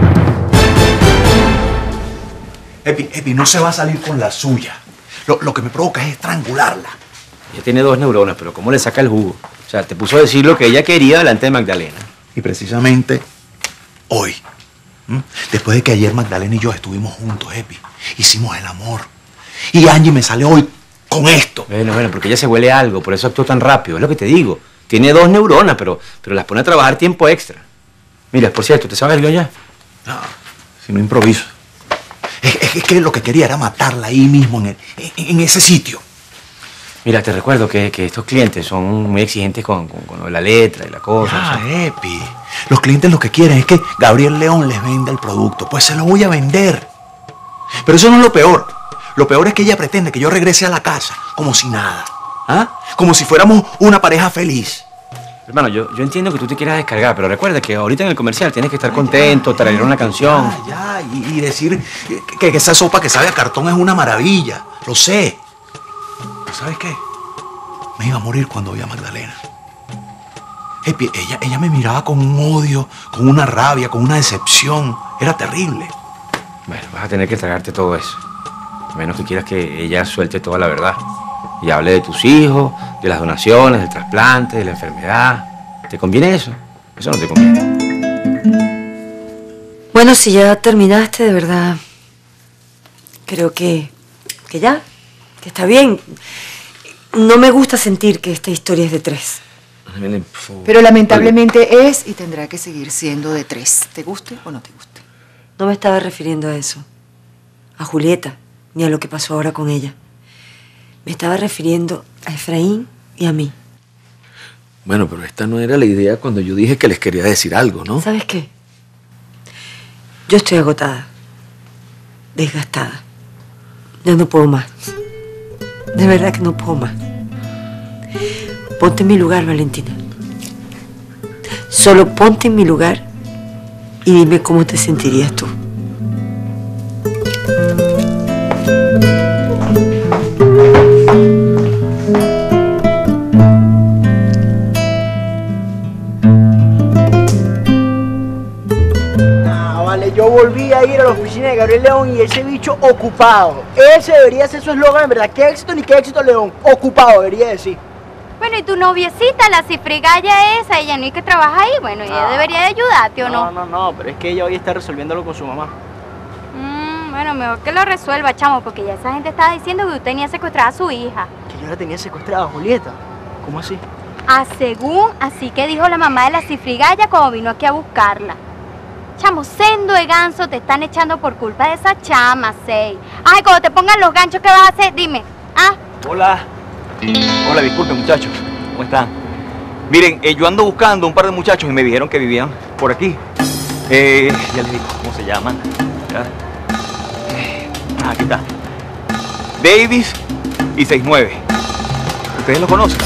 A: Epi, Epi, no se va a salir con la suya. Lo, lo que me provoca es estrangularla.
E: Ella tiene dos neuronas, pero ¿cómo le saca el jugo? O sea, te puso a decir lo que ella quería delante de Magdalena.
A: Y precisamente hoy, ¿m? después de que ayer Magdalena y yo estuvimos juntos, Epi, hicimos el amor. Y Angie me sale hoy con esto.
E: Bueno, bueno, porque ella se huele algo, por eso actuó tan rápido, es lo que te digo. Tiene dos neuronas, pero, pero las pone a trabajar tiempo extra. Mira, por cierto, ¿te sabes el guión ya?
A: No, si no improviso. Es, es- es que lo que quería era matarla ahí mismo, en, el- en- en ese sitio.
E: Mira, te recuerdo que, que estos clientes son muy exigentes con, con- con la letra y la cosa.
A: Ah,
E: o sea.
A: Epi. Los clientes lo que quieren es que Gabriel León les venda el producto. Pues se lo voy a vender. Pero eso no es lo peor. Lo peor es que ella pretende que yo regrese a la casa como si nada. ¿Ah? Como si fuéramos una pareja feliz.
E: Hermano, yo, yo entiendo que tú te quieras descargar, pero recuerda que ahorita en el comercial tienes que estar contento, traer una canción.
A: Ya, ya, y, y decir que, que esa sopa que sabe a cartón es una maravilla. Lo sé. ¿Pero sabes qué? Me iba a morir cuando vi a Magdalena. Epi, ella, ella me miraba con un odio, con una rabia, con una decepción. Era terrible.
E: Bueno, vas a tener que tragarte todo eso. A menos que quieras que ella suelte toda la verdad. Y hable de tus hijos, de las donaciones, del trasplante, de la enfermedad. ¿Te conviene eso? Eso no te conviene.
L: Bueno, si ya terminaste, de verdad, creo que, que ya, que está bien. No me gusta sentir que esta historia es de tres.
V: Pero lamentablemente es y tendrá que seguir siendo de tres. ¿Te guste o no te guste?
L: No me estaba refiriendo a eso, a Julieta, ni a lo que pasó ahora con ella. Me estaba refiriendo a Efraín y a mí.
U: Bueno, pero esta no era la idea cuando yo dije que les quería decir algo, ¿no?
L: ¿Sabes qué? Yo estoy agotada, desgastada. Ya no puedo más. De verdad que no puedo más. Ponte en mi lugar, Valentina. Solo ponte en mi lugar y dime cómo te sentirías tú.
S: Ah, vale, yo volví a ir a la oficina de Gabriel León y ese bicho ocupado. Ese debería ser su eslogan, en verdad. ¿Qué éxito ni qué éxito, León? Ocupado, debería decir.
B: Bueno, y tu noviecita, la cifrigalla esa, ella no hay que trabajar ahí. Bueno, ella
S: Ah.
B: debería de ayudarte, ¿o no?
S: No, no, no, pero es que ella hoy está resolviéndolo con su mamá.
B: Mm, bueno, mejor que lo resuelva, chamo, porque ya esa gente estaba diciendo que usted tenía secuestrada a su hija.
S: Que yo la tenía secuestrada, Julieta. ¿Cómo así?
B: Ah, según, así que dijo la mamá de la cifrigalla cuando vino aquí a buscarla. Chamo, sendo de ganso te están echando por culpa de esa chama, sei. Ay, cuando te pongan los ganchos, ¿qué vas a hacer? Dime, ¿ah?
N: Hola. Hola, disculpen muchachos. ¿Cómo están? Miren, eh, yo ando buscando un par de muchachos y me dijeron que vivían por aquí. Eh, ya les digo cómo se llaman. Ya. Eh, ah, aquí está. Davis y sesenta y nueve. ¿Ustedes lo conocen?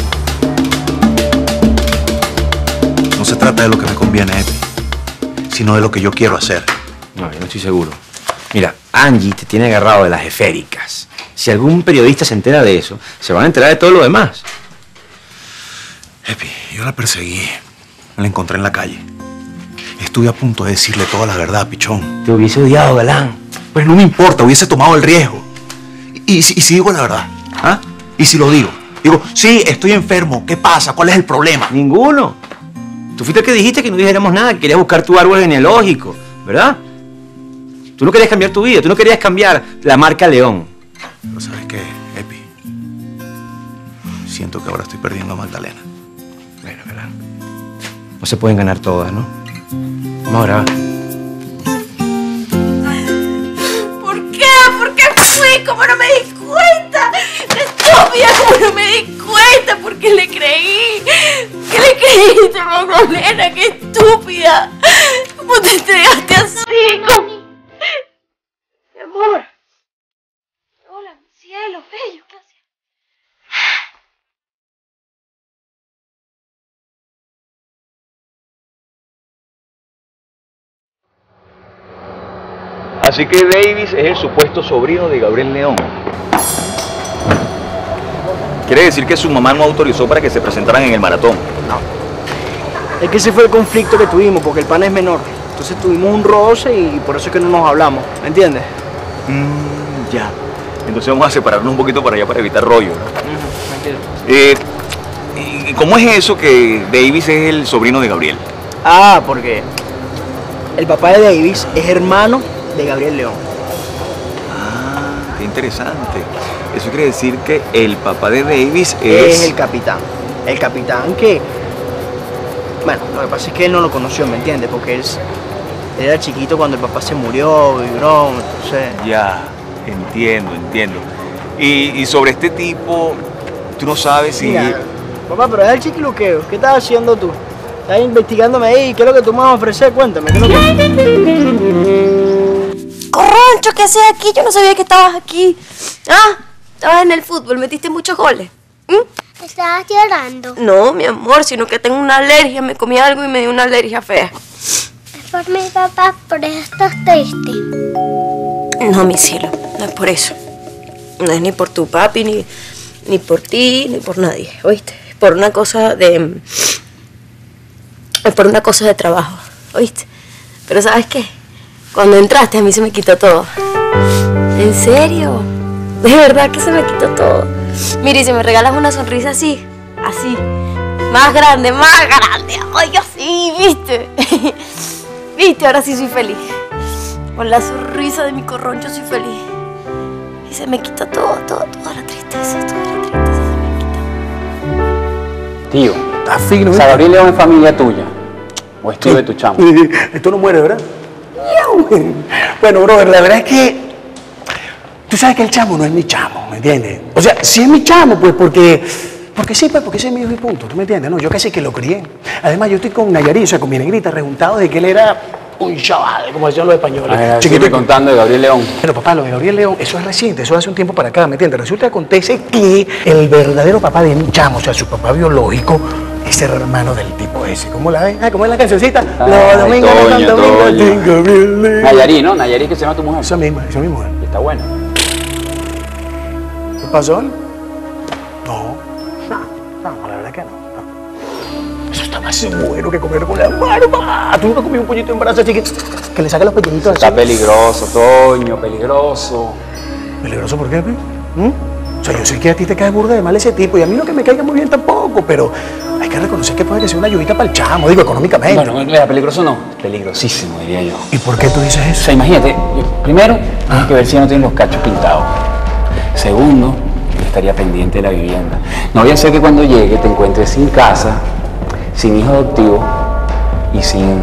A: No se trata de lo que me conviene, Epi, sino de lo que yo quiero hacer.
E: No, yo no estoy seguro. Mira, Angie te tiene agarrado de las esféricas. Si algún periodista se entera de eso, se van a enterar de todo lo demás.
A: Epi, yo la perseguí. Me la encontré en la calle. Estuve a punto de decirle toda la verdad, pichón.
E: Te hubiese odiado, galán.
A: Pues no me importa, hubiese tomado el riesgo. ¿Y, y, si- y si digo la verdad? ¿Ah? ¿Y si lo digo? Digo, sí, estoy enfermo. ¿Qué pasa? ¿Cuál es el problema?
E: Ninguno. Tú fuiste el que dijiste que no dijéramos nada, que querías buscar tu árbol genealógico, ¿verdad? Tú no querías cambiar tu vida, tú no querías cambiar la marca León.
A: Pero ¿sabes qué, Epi? Siento que ahora estoy perdiendo a Magdalena.
E: Bueno, ¿verdad? No se pueden ganar todas, ¿no? Vamos a grabar.
W: ¿Por qué? ¿Por qué fui? ¿Cómo no me di cuenta? Estúpida, ¿cómo no me di cuenta? ¿Por qué le creí? ¿Qué le creíste, Magdalena? ¡Qué estúpida! ¿Cómo te entregaste así? ¿Cómo? Mi amor. Hola, cielo, bello, ¿qué haces?
N: Así que Davis es el supuesto sobrino de Gabriel León. Quiere decir que su mamá no autorizó para que se presentaran en el maratón.
S: No. Es que ese fue el conflicto que tuvimos, porque el pana es menor. Entonces tuvimos un roce y por eso es que no nos hablamos, ¿me entiendes?
N: Mm, ya. Entonces vamos a separarnos un poquito para allá para evitar rollo, ¿no?
S: ¿Me entiendes?
N: Eh, ¿y cómo es eso que Davis es el sobrino de Gabriel?
S: Ah, porque el papá de Davis es hermano de Gabriel León.
N: Ah, qué interesante. Eso quiere decir que el papá de Davis es...
S: Es el capitán. El capitán que... Bueno, lo que pasa es que él no lo conoció, ¿me entiendes? Porque él, él era chiquito cuando el papá se murió y broma, entonces...
N: Ya, entiendo, entiendo. Y, y sobre este tipo, tú no sabes si...
S: Mira, papá, pero es el chiquiluqueo. ¿Qué estás haciendo tú? Estás investigándome ahí. ¿Qué es lo que tú me vas a ofrecer? Cuéntame. ¿Qué es lo que...
Q: Corroncho, ¿qué haces aquí? Yo no sabía que estabas aquí. Ah, estabas en el fútbol, metiste muchos goles. ¿Mm?
C: ¿Estabas llorando?
Q: No, mi amor, sino que tengo una alergia. Me comí algo y me dio una alergia fea.
C: Es por mi papá, por eso estás triste.
Q: No, mi cielo, no es por eso. No es ni por tu papi, ni, ni por ti, ni por nadie, ¿oíste? Es por una cosa de... Es por una cosa de trabajo, ¿oíste? Pero ¿sabes qué? Cuando entraste a mí se me quitó todo. ¿En serio? De verdad que se me quitó todo. Mira, y si me regalas una sonrisa así, así, más grande, más grande. Ay, así, ¿viste? ¿Viste? Ahora sí soy feliz. Con la sonrisa de mi corroncho soy feliz. Y se me quita todo, todo, toda la tristeza, toda la tristeza se me quita.
K: Tío, está fino. Gabriel León es familia tuya. O es tío de tu chamo.
P: Esto no muere, ¿verdad? Bueno, brother, la verdad es que tú sabes que el chamo no es mi chamo, ¿me entiendes? O sea, sí es mi chamo, pues, porque... Porque sí, pues, porque ese es mi hijo y punto, ¿tú me entiendes? No, yo casi que lo crié. Además, yo estoy con Nayarit, o sea, con mi negrita, rejuntado de que él era un chaval, como decían los españoles.
K: A ver, chiquito, contando de Gabriel León.
P: Pero, papá, lo de Gabriel León, eso es reciente, eso hace un tiempo para acá, ¿me entiendes? Resulta que acontece que el verdadero papá de mi chamo, o sea, su papá biológico, es el hermano del tipo ese. ¿Cómo la ven? Ah, ¿cómo es la cancioncita?
K: Ay,
P: Los domingos,
K: Toño,
P: los domingos,
K: Toño.
P: tengo Gabriel León.
K: Nayarit, ¿no? Nayarit, que se llama tu mujer.
P: Esa misma, esa misma mujer.
K: Y está buena.
P: ¿Qué pasó? No. No, no, la verdad que no. no. Eso está más bueno que comer con la mano, papá. Tú nunca comí un pollito en brazo así que, que le saca los pequeñitos así.
K: Está peligroso, Toño, peligroso.
P: ¿Peligroso por qué, pe? ¿Mm? O sea, yo sé que a ti te cae burda de mal ese tipo y a mí no que me caiga muy bien tampoco, pero hay que reconocer que puede ser una ayudita para el chamo, digo, económicamente.
K: Bueno, mira, peligroso no, peligrosísimo, diría yo.
P: ¿Y por qué tú dices eso?
K: O sea, imagínate, yo- primero, tienes que ver si ya no tienes los cachos pintados. Segundo, yo estaría pendiente de la vivienda. No vaya a ser que cuando llegue te encuentres sin casa, sin hijo adoptivo y sin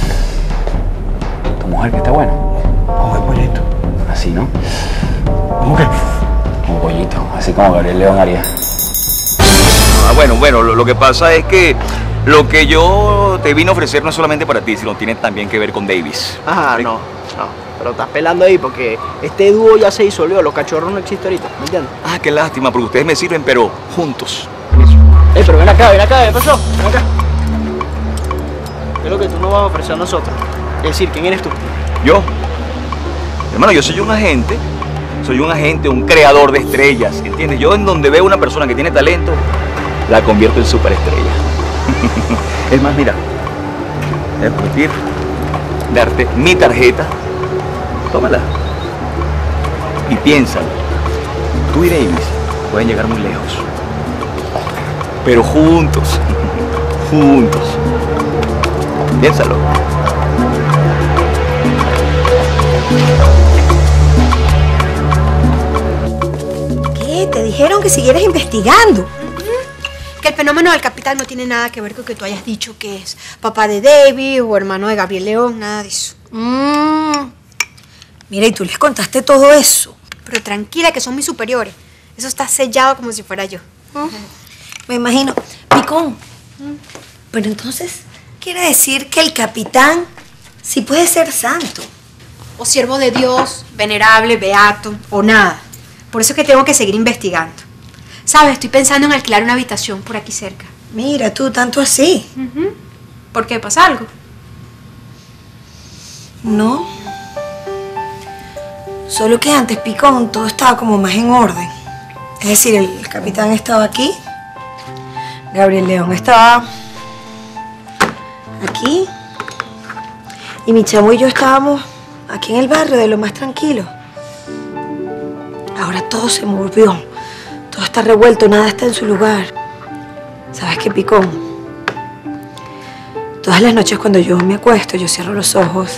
K: tu mujer que está buena.
P: Como el pollito.
K: Así, ¿no?
P: ¿Cómo que?
K: Un pollito, así como Gabriel León haría.
N: Ah, bueno, bueno, lo, lo que pasa es que lo que yo te vine a ofrecer no es solamente para ti, sino tiene también que ver con Davis.
S: Ajá, no, no. Pero estás pelando ahí porque este dúo ya se disolvió, los cachorros no existen ahorita, ¿me entiendes?
N: Ah, qué lástima, porque ustedes me sirven, pero juntos.
S: Eh, pero ven acá, ven acá, ¿qué pasó? Ven acá. ¿Qué es lo que tú nos vas a ofrecer a nosotros? Es decir, ¿quién eres tú?
N: Yo, hermano, yo soy un agente, soy un agente, un creador de estrellas, ¿entiendes? Yo en donde veo una persona que tiene talento, la convierto en superestrella. Es más, mira, voy a permitir darte mi tarjeta, tómala y piénsalo. Tú y Davis pueden llegar muy lejos, pero juntos, juntos. Piénsalo.
W: ¿Qué? Te dijeron que siguieras investigando. Que el fenómeno del capital no tiene nada que ver con que tú hayas dicho que es papá de David o hermano de Gabriel León, nada de eso.
Q: Mm.
W: Mira, y tú les contaste todo eso. Pero tranquila, que son mis superiores. Eso está sellado como si fuera yo. Me imagino. Picón. Pero entonces, quiere decir que el capitán sí puede ser santo.
J: O siervo de Dios, venerable, beato, o nada. Por eso es que tengo que seguir investigando. ¿Sabes? Estoy pensando en alquilar una habitación por aquí cerca.
W: Mira, tú, tanto así.
J: Ujú. ¿Por qué? ¿Pasa algo?
W: No. Solo que antes, Picón, todo estaba como más en orden. Es decir, el capitán estaba aquí, Gabriel León estaba aquí, y mi chamo y yo estábamos aquí en el barrio de lo más tranquilo. Ahora todo se movió, todo está revuelto, nada está en su lugar. ¿Sabes qué, Picón? Todas las noches cuando yo me acuesto, yo cierro los ojos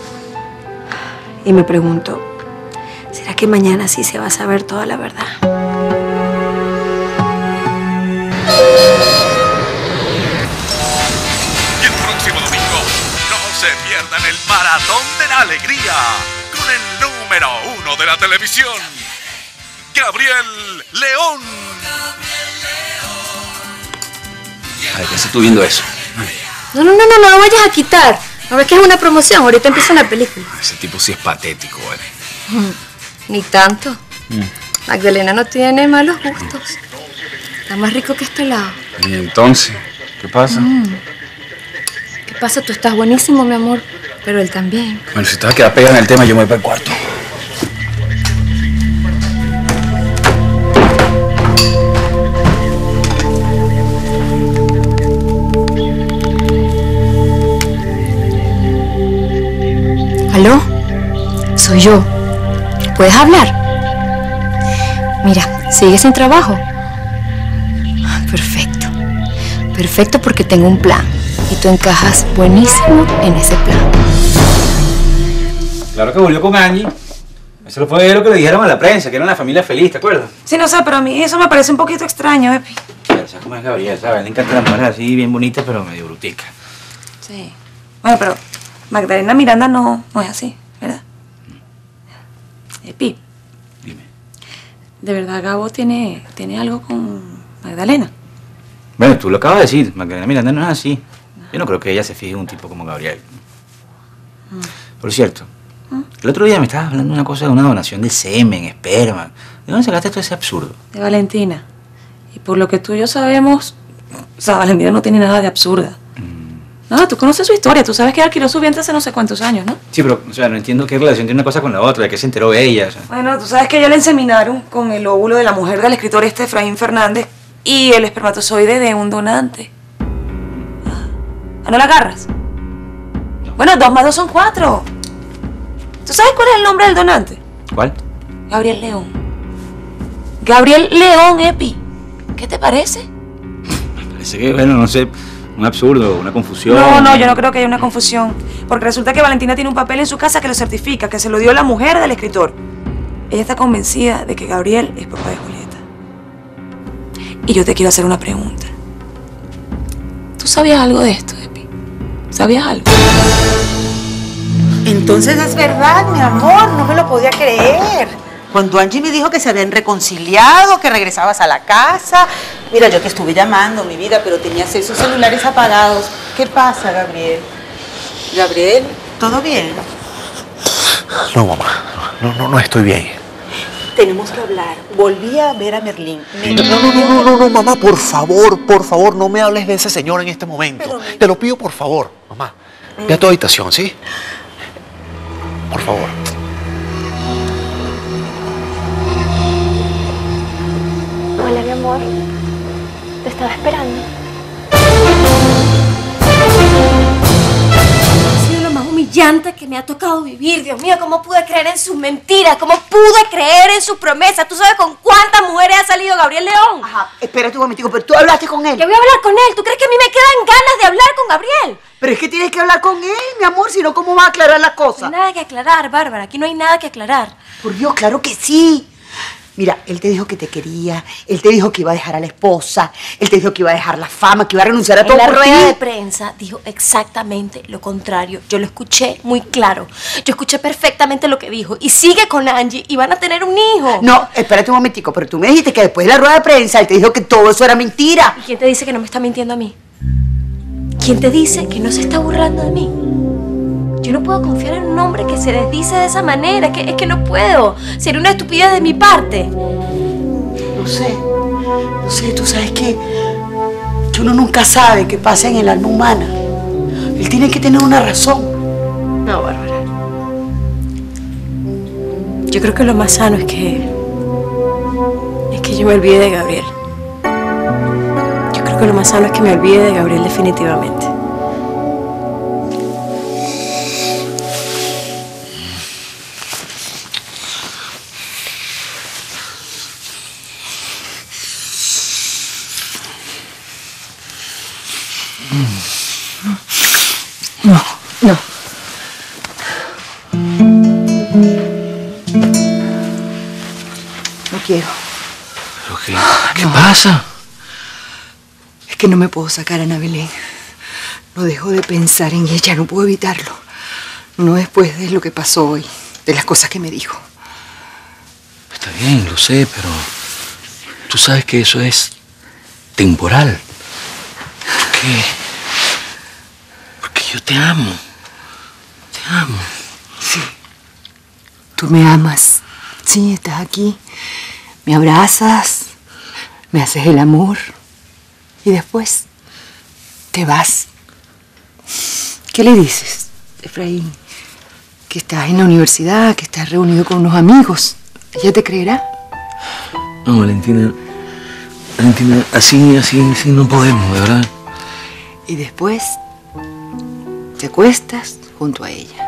W: y me pregunto, ¿será que mañana sí se va a saber toda la verdad?
T: Y el próximo domingo, no se pierdan el Maratón de la Alegría con el número uno de la televisión, Gabriel León.
E: Ay, ¿qué haces tú viendo eso?
Q: No, no, no, no, no lo vayas a quitar. No ves que es una promoción, ahorita empieza una película.
U: Ese tipo sí es patético, ¿vale?
Q: Mm, ni tanto.
U: Mm.
Q: Magdalena no tiene malos gustos. Está más rico que este lado.
U: ¿Y entonces? ¿Qué pasa?
Q: Mm. ¿Qué pasa? Tú estás buenísimo, mi amor. Pero él también.
U: Bueno, si te vas a quedar pegado en el tema, yo me voy para el cuarto.
Q: ¿Aló? Soy yo. ¿Puedes hablar? Mira, ¿sigues sin trabajo? Perfecto. Perfecto porque tengo un plan. Y tú encajas buenísimo en ese plan.
E: Claro que volvió con Angie. Eso fue lo que le dijeron a la prensa, que era una familia feliz, ¿te acuerdas?
F: Sí, no sé, pero a mí eso me parece un poquito extraño, Epi.
E: Pero ¿sabes cómo es Gabriel? ¿Sabes? Le encantan las mujeres así, bien bonitas, pero medio bruticas.
F: Sí. Bueno, pero Magdalena Miranda no, no es así, ¿verdad? Epi.
E: Dime.
F: ¿De verdad Gabo tiene, tiene algo con Magdalena?
E: Bueno, tú lo acabas de decir, Magdalena Miranda no es así. Yo no creo que ella se fije en un tipo como Gabriel.
F: Mm.
E: Por cierto, el otro día me estabas hablando de una cosa de una donación de semen, esperma. ¿De dónde sacaste todo ese absurdo?
F: De Valentina. Y por lo que tú y yo sabemos, o sea, Valentina no tiene nada de absurda.
E: Mm.
F: No, tú conoces su historia, tú sabes que ella alquiló su vientre hace no sé cuántos años, ¿no?
E: Sí, pero, o sea, no entiendo qué relación tiene una cosa con la otra, de qué se enteró ella, o sea.
F: Bueno, tú sabes que ella le inseminaron con el óvulo de la mujer del escritor este Efraín Fernández y el espermatozoide de un donante. ¿Ah, no la agarras? Bueno, dos más dos son cuatro. ¿Tú sabes cuál es el nombre del donante?
E: ¿Cuál?
F: Gabriel León. Gabriel León, Epi. ¿Qué te parece?
E: Parece que, bueno, no sé, un absurdo, una confusión.
F: No, no, yo no creo que haya una confusión. Porque resulta que Valentina tiene un papel en su casa que lo certifica, que se lo dio la mujer del escritor. Ella está convencida de que Gabriel es papá de Julieta. Y yo te quiero hacer una pregunta. ¿Tú sabías algo de esto, Epi? ¿Sabías algo?
D: Entonces es verdad, mi amor, no me lo podía creer. Cuando Angie me dijo que se habían reconciliado, que regresabas a la casa. Mira, yo te estuve llamando, mi vida, pero tenías esos celulares apagados. ¿Qué pasa, Gabriel? Gabriel, ¿todo bien?
A: No, mamá, no, no, no estoy bien.
D: Tenemos que hablar. Volví a ver a Merlín. Me...
A: No, no, no, no, no, no, mamá, por favor, por favor, no me hables de ese señor en este momento. Pero, te lo pido, por favor, mamá. Ve a tu habitación, ¿sí? Por favor.
I: Hola, mi amor. Te estaba esperando.
Q: Ha sido lo más humillante que me ha tocado vivir. Dios mío, ¿cómo pude creer en sus mentiras? ¿Cómo pude creer en sus promesas? ¿Tú sabes con cuántas mujeres ha salido Gabriel León?
D: Ajá, espérate un momentico, pero tú hablaste con él.
Q: ¿Qué voy a hablar con él? ¿Tú crees que a mí me quedan ganas de hablar con Gabriel?
D: Pero es que tienes que hablar con él, mi amor, si no, ¿cómo va a aclarar las cosas?
Q: No hay nada que aclarar, Bárbara. Aquí no hay nada que aclarar.
D: Por Dios, claro que sí. Mira, él te dijo que te quería, él te dijo que iba a dejar a la esposa, él te dijo que iba a dejar la fama, que iba a renunciar a todo
Q: En la
D: por
Q: rueda
D: ti.
Q: de prensa dijo exactamente lo contrario. Yo lo escuché muy claro. Yo escuché perfectamente lo que dijo. Y sigue con Angie y van a tener un hijo.
D: No, espérate un momentico, pero tú me dijiste que después de la rueda de prensa él te dijo que todo eso era mentira.
Q: ¿Y quién te dice que no me está mintiendo a mí? ¿Quién te dice que no se está burlando de mí? Yo no puedo confiar en un hombre que se desdice de esa manera. Es que, es que no puedo. Sería una estupidez de mi parte.
D: No sé, no sé, tú sabes que, que uno nunca sabe qué pasa en el alma humana. Él tiene que tener una razón.
Q: No, Bárbara. Yo creo que lo más sano es que... es que yo me olvide de Gabriel. Yo creo que lo más sano es que me olvide de Gabriel definitivamente. No, no.
D: No quiero.
U: ¿Pero qué, qué pasa?
L: Es que no me puedo sacar a Ana Belén. No dejo de pensar en ella, no puedo evitarlo. No después de lo que pasó hoy, de las cosas que me dijo.
U: Está bien, lo sé, pero tú sabes que eso es temporal. ¿Qué?
E: Yo te amo. Te amo.
L: Sí. Tú me amas. Sí, estás aquí. Me abrazas. Me haces el amor. Y después te vas. ¿Qué le dices, Efraín? Que estás en la universidad, que estás reunido con unos amigos. ¿Ella te creerá?
U: No, Valentina. Valentina, así, así, así no podemos, de verdad.
L: Y después te acuestas junto a ella.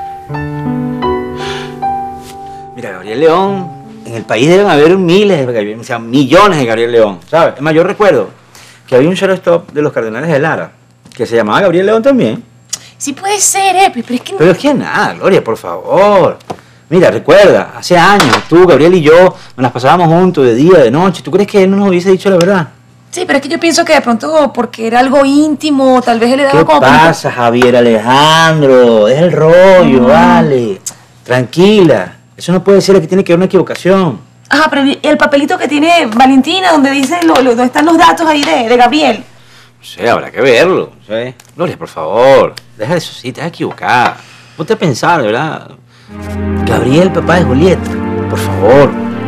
E: Mira, Gabriel León, en el país deben haber miles, de Gabriel, o sea, millones de Gabriel León, ¿sabes? Es más, yo recuerdo que había un shortstop de los Cardenales de Lara que se llamaba Gabriel León también.
Q: Sí puede ser, eh, pero es que...
E: Pero es que nada, Gloria, por favor. Mira, recuerda, hace años tú, Gabriel y yo nos las pasábamos juntos de día, de noche. ¿Tú crees que él no nos hubiese dicho la verdad?
F: Sí, pero es que yo pienso que de pronto porque era algo íntimo, tal vez él le daba
E: ¿Qué
F: como...
E: pasa, Javier Alejandro? Es el rollo, vale. Tranquila. Eso no puede ser, aquí tiene que haber una equivocación.
F: Ajá, pero el papelito que tiene Valentina, donde dice lo, lo, donde están los datos ahí de, de Gabriel.
E: No sé, habrá que verlo. ¿Sí? Gloria, por favor, deja de eso, sí, estás equivocada. Ponte a pensar, de verdad. Gabriel, papá de Julieta, por favor.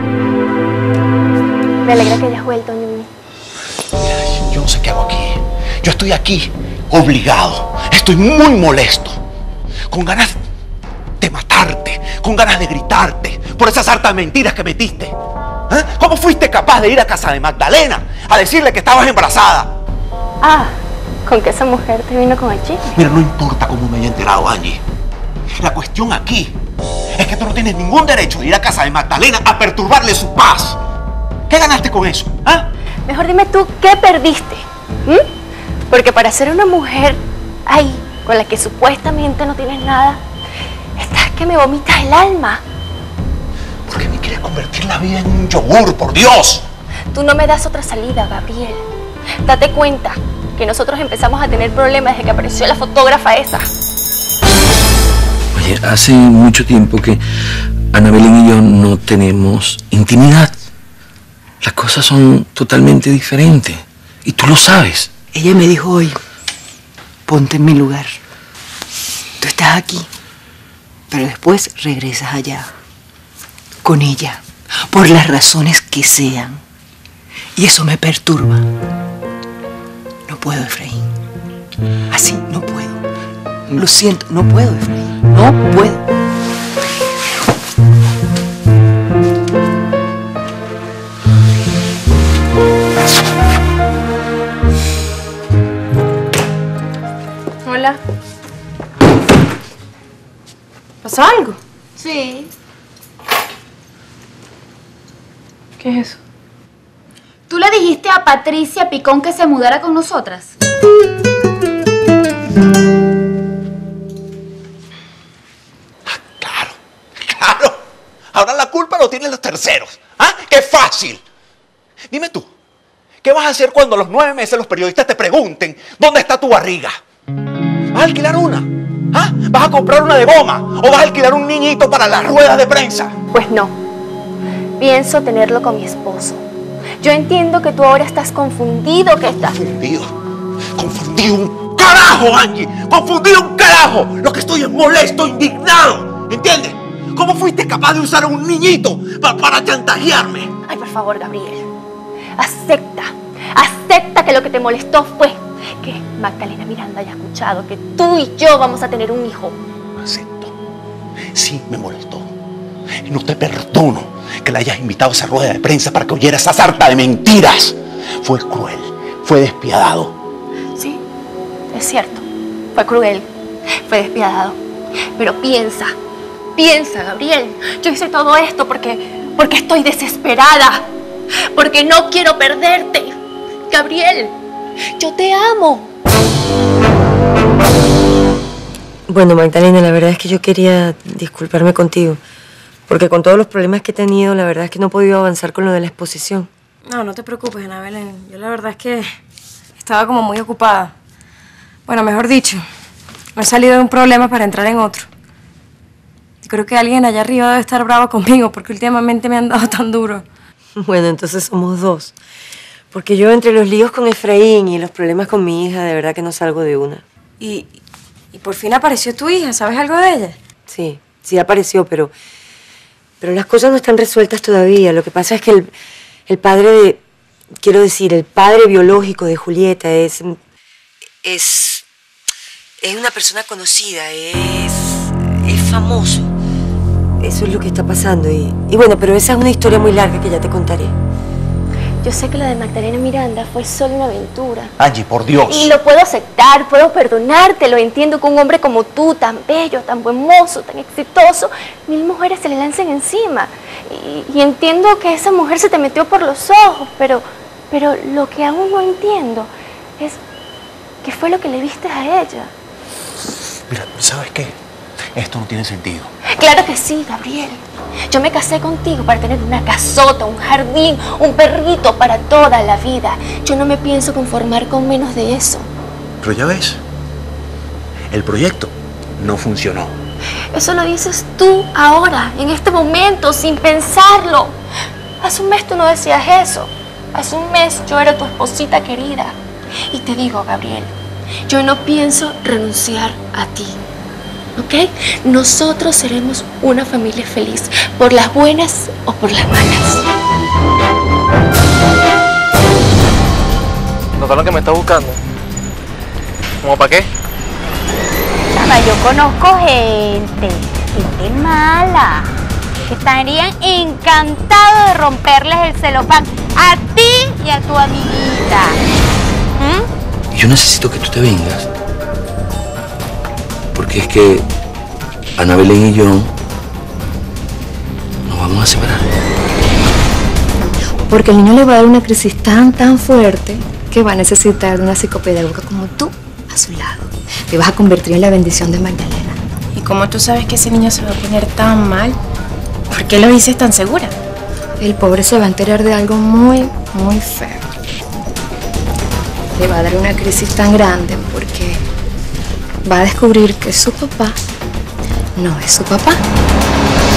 I: Me alegra que hayas vuelto, Ñuñi.
A: Mira, yo no sé qué hago aquí. Yo estoy aquí, obligado. Estoy muy molesto. Con ganas de matarte, con ganas de gritarte por esas hartas mentiras que metiste. ¿Eh? ¿Cómo fuiste capaz de ir a casa de Magdalena a decirle que estabas embarazada?
I: Ah, con que esa mujer te vino con el chisme.
A: Mira, no importa cómo me haya enterado, Angie. La cuestión aquí es que tú no tienes ningún derecho de ir a casa de Magdalena a perturbarle su paz. ¿Qué ganaste con eso? ¿Ah?
I: Mejor dime tú, ¿qué perdiste? ¿Mm? Porque para ser una mujer ahí, con la que supuestamente no tienes nada, estás que me vomitas el alma.
A: ¿Por qué me quieres convertir la vida en un yogur, por Dios?
I: Tú no me das otra salida, Gabriel. Date cuenta que nosotros empezamos a tener problemas desde que apareció la fotógrafa esa.
U: Oye, hace mucho tiempo que Ana Belén y yo no tenemos intimidad. Las cosas son totalmente diferentes. Y tú lo sabes.
L: Ella me dijo hoy, ponte en mi lugar. Tú estás aquí, pero después regresas allá. Con ella, por las razones que sean. Y eso me perturba. No puedo, Efraín. Así, no puedo. Lo siento, no puedo, Efraín. No puedo.
Q: Hola. ¿Pasó algo?
B: Sí.
Q: ¿Qué es eso?
B: ¿Tú le dijiste a Patricia Picón que se mudara con nosotras?
A: Claro. Ahora la culpa lo tienen los terceros. ¿Ah? ¡Qué fácil! Dime tú, ¿qué vas a hacer cuando a los nueve meses los periodistas te pregunten dónde está tu barriga? ¿Vas a alquilar una? ¿Ah? ¿Vas a comprar una de goma? ¿O vas a alquilar un niñito para las ruedas de prensa?
I: Pues no. Pienso tenerlo con mi esposo. Yo entiendo que tú ahora estás confundido, que estás...
A: Confundido. Confundido un carajo, Angie. Confundido un carajo. Lo que estoy es molesto, indignado. ¿Entiendes? ¿Cómo fuiste capaz de usar a un niñito pa para chantajearme?
I: Ay, por favor, Gabriel. Acepta. Acepta que lo que te molestó fue que Magdalena Miranda haya escuchado que tú y yo vamos a tener un hijo.
A: Acepto. Sí, me molestó. Y no te perdono que la hayas invitado a esa rueda de prensa para que oyera esa sarta de mentiras. Fue cruel, fue despiadado.
I: Sí, es cierto. Fue cruel, fue despiadado. Pero piensa, piensa, Gabriel. Yo hice todo esto porque, porque estoy desesperada. Porque no quiero perderte. Gabriel, yo te amo.
L: Bueno, Magdalena, la verdad es que yo quería disculparme contigo. Porque con todos los problemas que he tenido, la verdad es que no he podido avanzar con lo de la exposición.
Q: No, no te preocupes, Ana Belén. Yo la verdad es que estaba como muy ocupada. Bueno, mejor dicho, me he salido de un problema para entrar en otro. Y creo que alguien allá arriba debe estar bravo conmigo porque últimamente me han dado tan duro.
L: Bueno, entonces somos dos. Porque yo entre los líos con Efraín y los problemas con mi hija, de verdad que no salgo de una.
Q: Y, Y por fin apareció tu hija, ¿sabes algo de ella?
G: Sí, sí apareció, pero... Pero las cosas no están resueltas todavía. Lo que pasa es que el, el padre de... Quiero decir, el padre biológico de Julieta es... Es... Es una persona conocida, es... Es famoso. Eso es lo que está pasando y... Y bueno, pero esa es una historia muy larga que ya te contaré.
I: Yo sé que lo de Magdalena Miranda fue solo una aventura.
A: Angie, por Dios.
I: Y lo puedo aceptar, puedo perdonarte, lo entiendo que un hombre como tú, tan bello, tan buen mozo, tan exitoso, mil mujeres se le lancen encima. Y, y entiendo que esa mujer se te metió por los ojos, pero, pero lo que aún no entiendo es qué fue lo que le viste a ella.
A: Mira, ¿sabes qué? Esto no tiene sentido.
I: Claro que sí, Gabriel. Yo me casé contigo para tener una casota, un jardín, un perrito para toda la vida. Yo no me pienso conformar con menos de eso.
A: Pero ya ves, el proyecto no funcionó.
I: Eso lo dices tú ahora, en este momento, sin pensarlo. Hace un mes tú no decías eso. Hace un mes yo era tu esposita querida. Y te digo, Gabriel, yo no pienso renunciar a ti. ¿Ok? Nosotros seremos una familia feliz, por las buenas o por las malas.
O: ¿No sabes lo que me está buscando? ¿Cómo para qué?
B: Chama, yo conozco gente, gente mala, que estarían encantados de romperles el celofán a ti y a tu amiguita. ¿Mm?
U: Yo necesito que tú te vengas. Porque es que Ana Belén y yo nos vamos a separar.
I: Porque el niño le va a dar una crisis tan, tan fuerte que va a necesitar de una psicopedagoga como tú a su lado. Te vas a convertir en la bendición de Magdalena.
Q: ¿Y cómo tú sabes que ese niño se va a poner tan mal? ¿Por qué lo dices tan segura?
I: El pobre se va a enterar de algo muy, muy feo. Le va a dar una crisis tan grande porque va a descubrir que su papá no es su papá.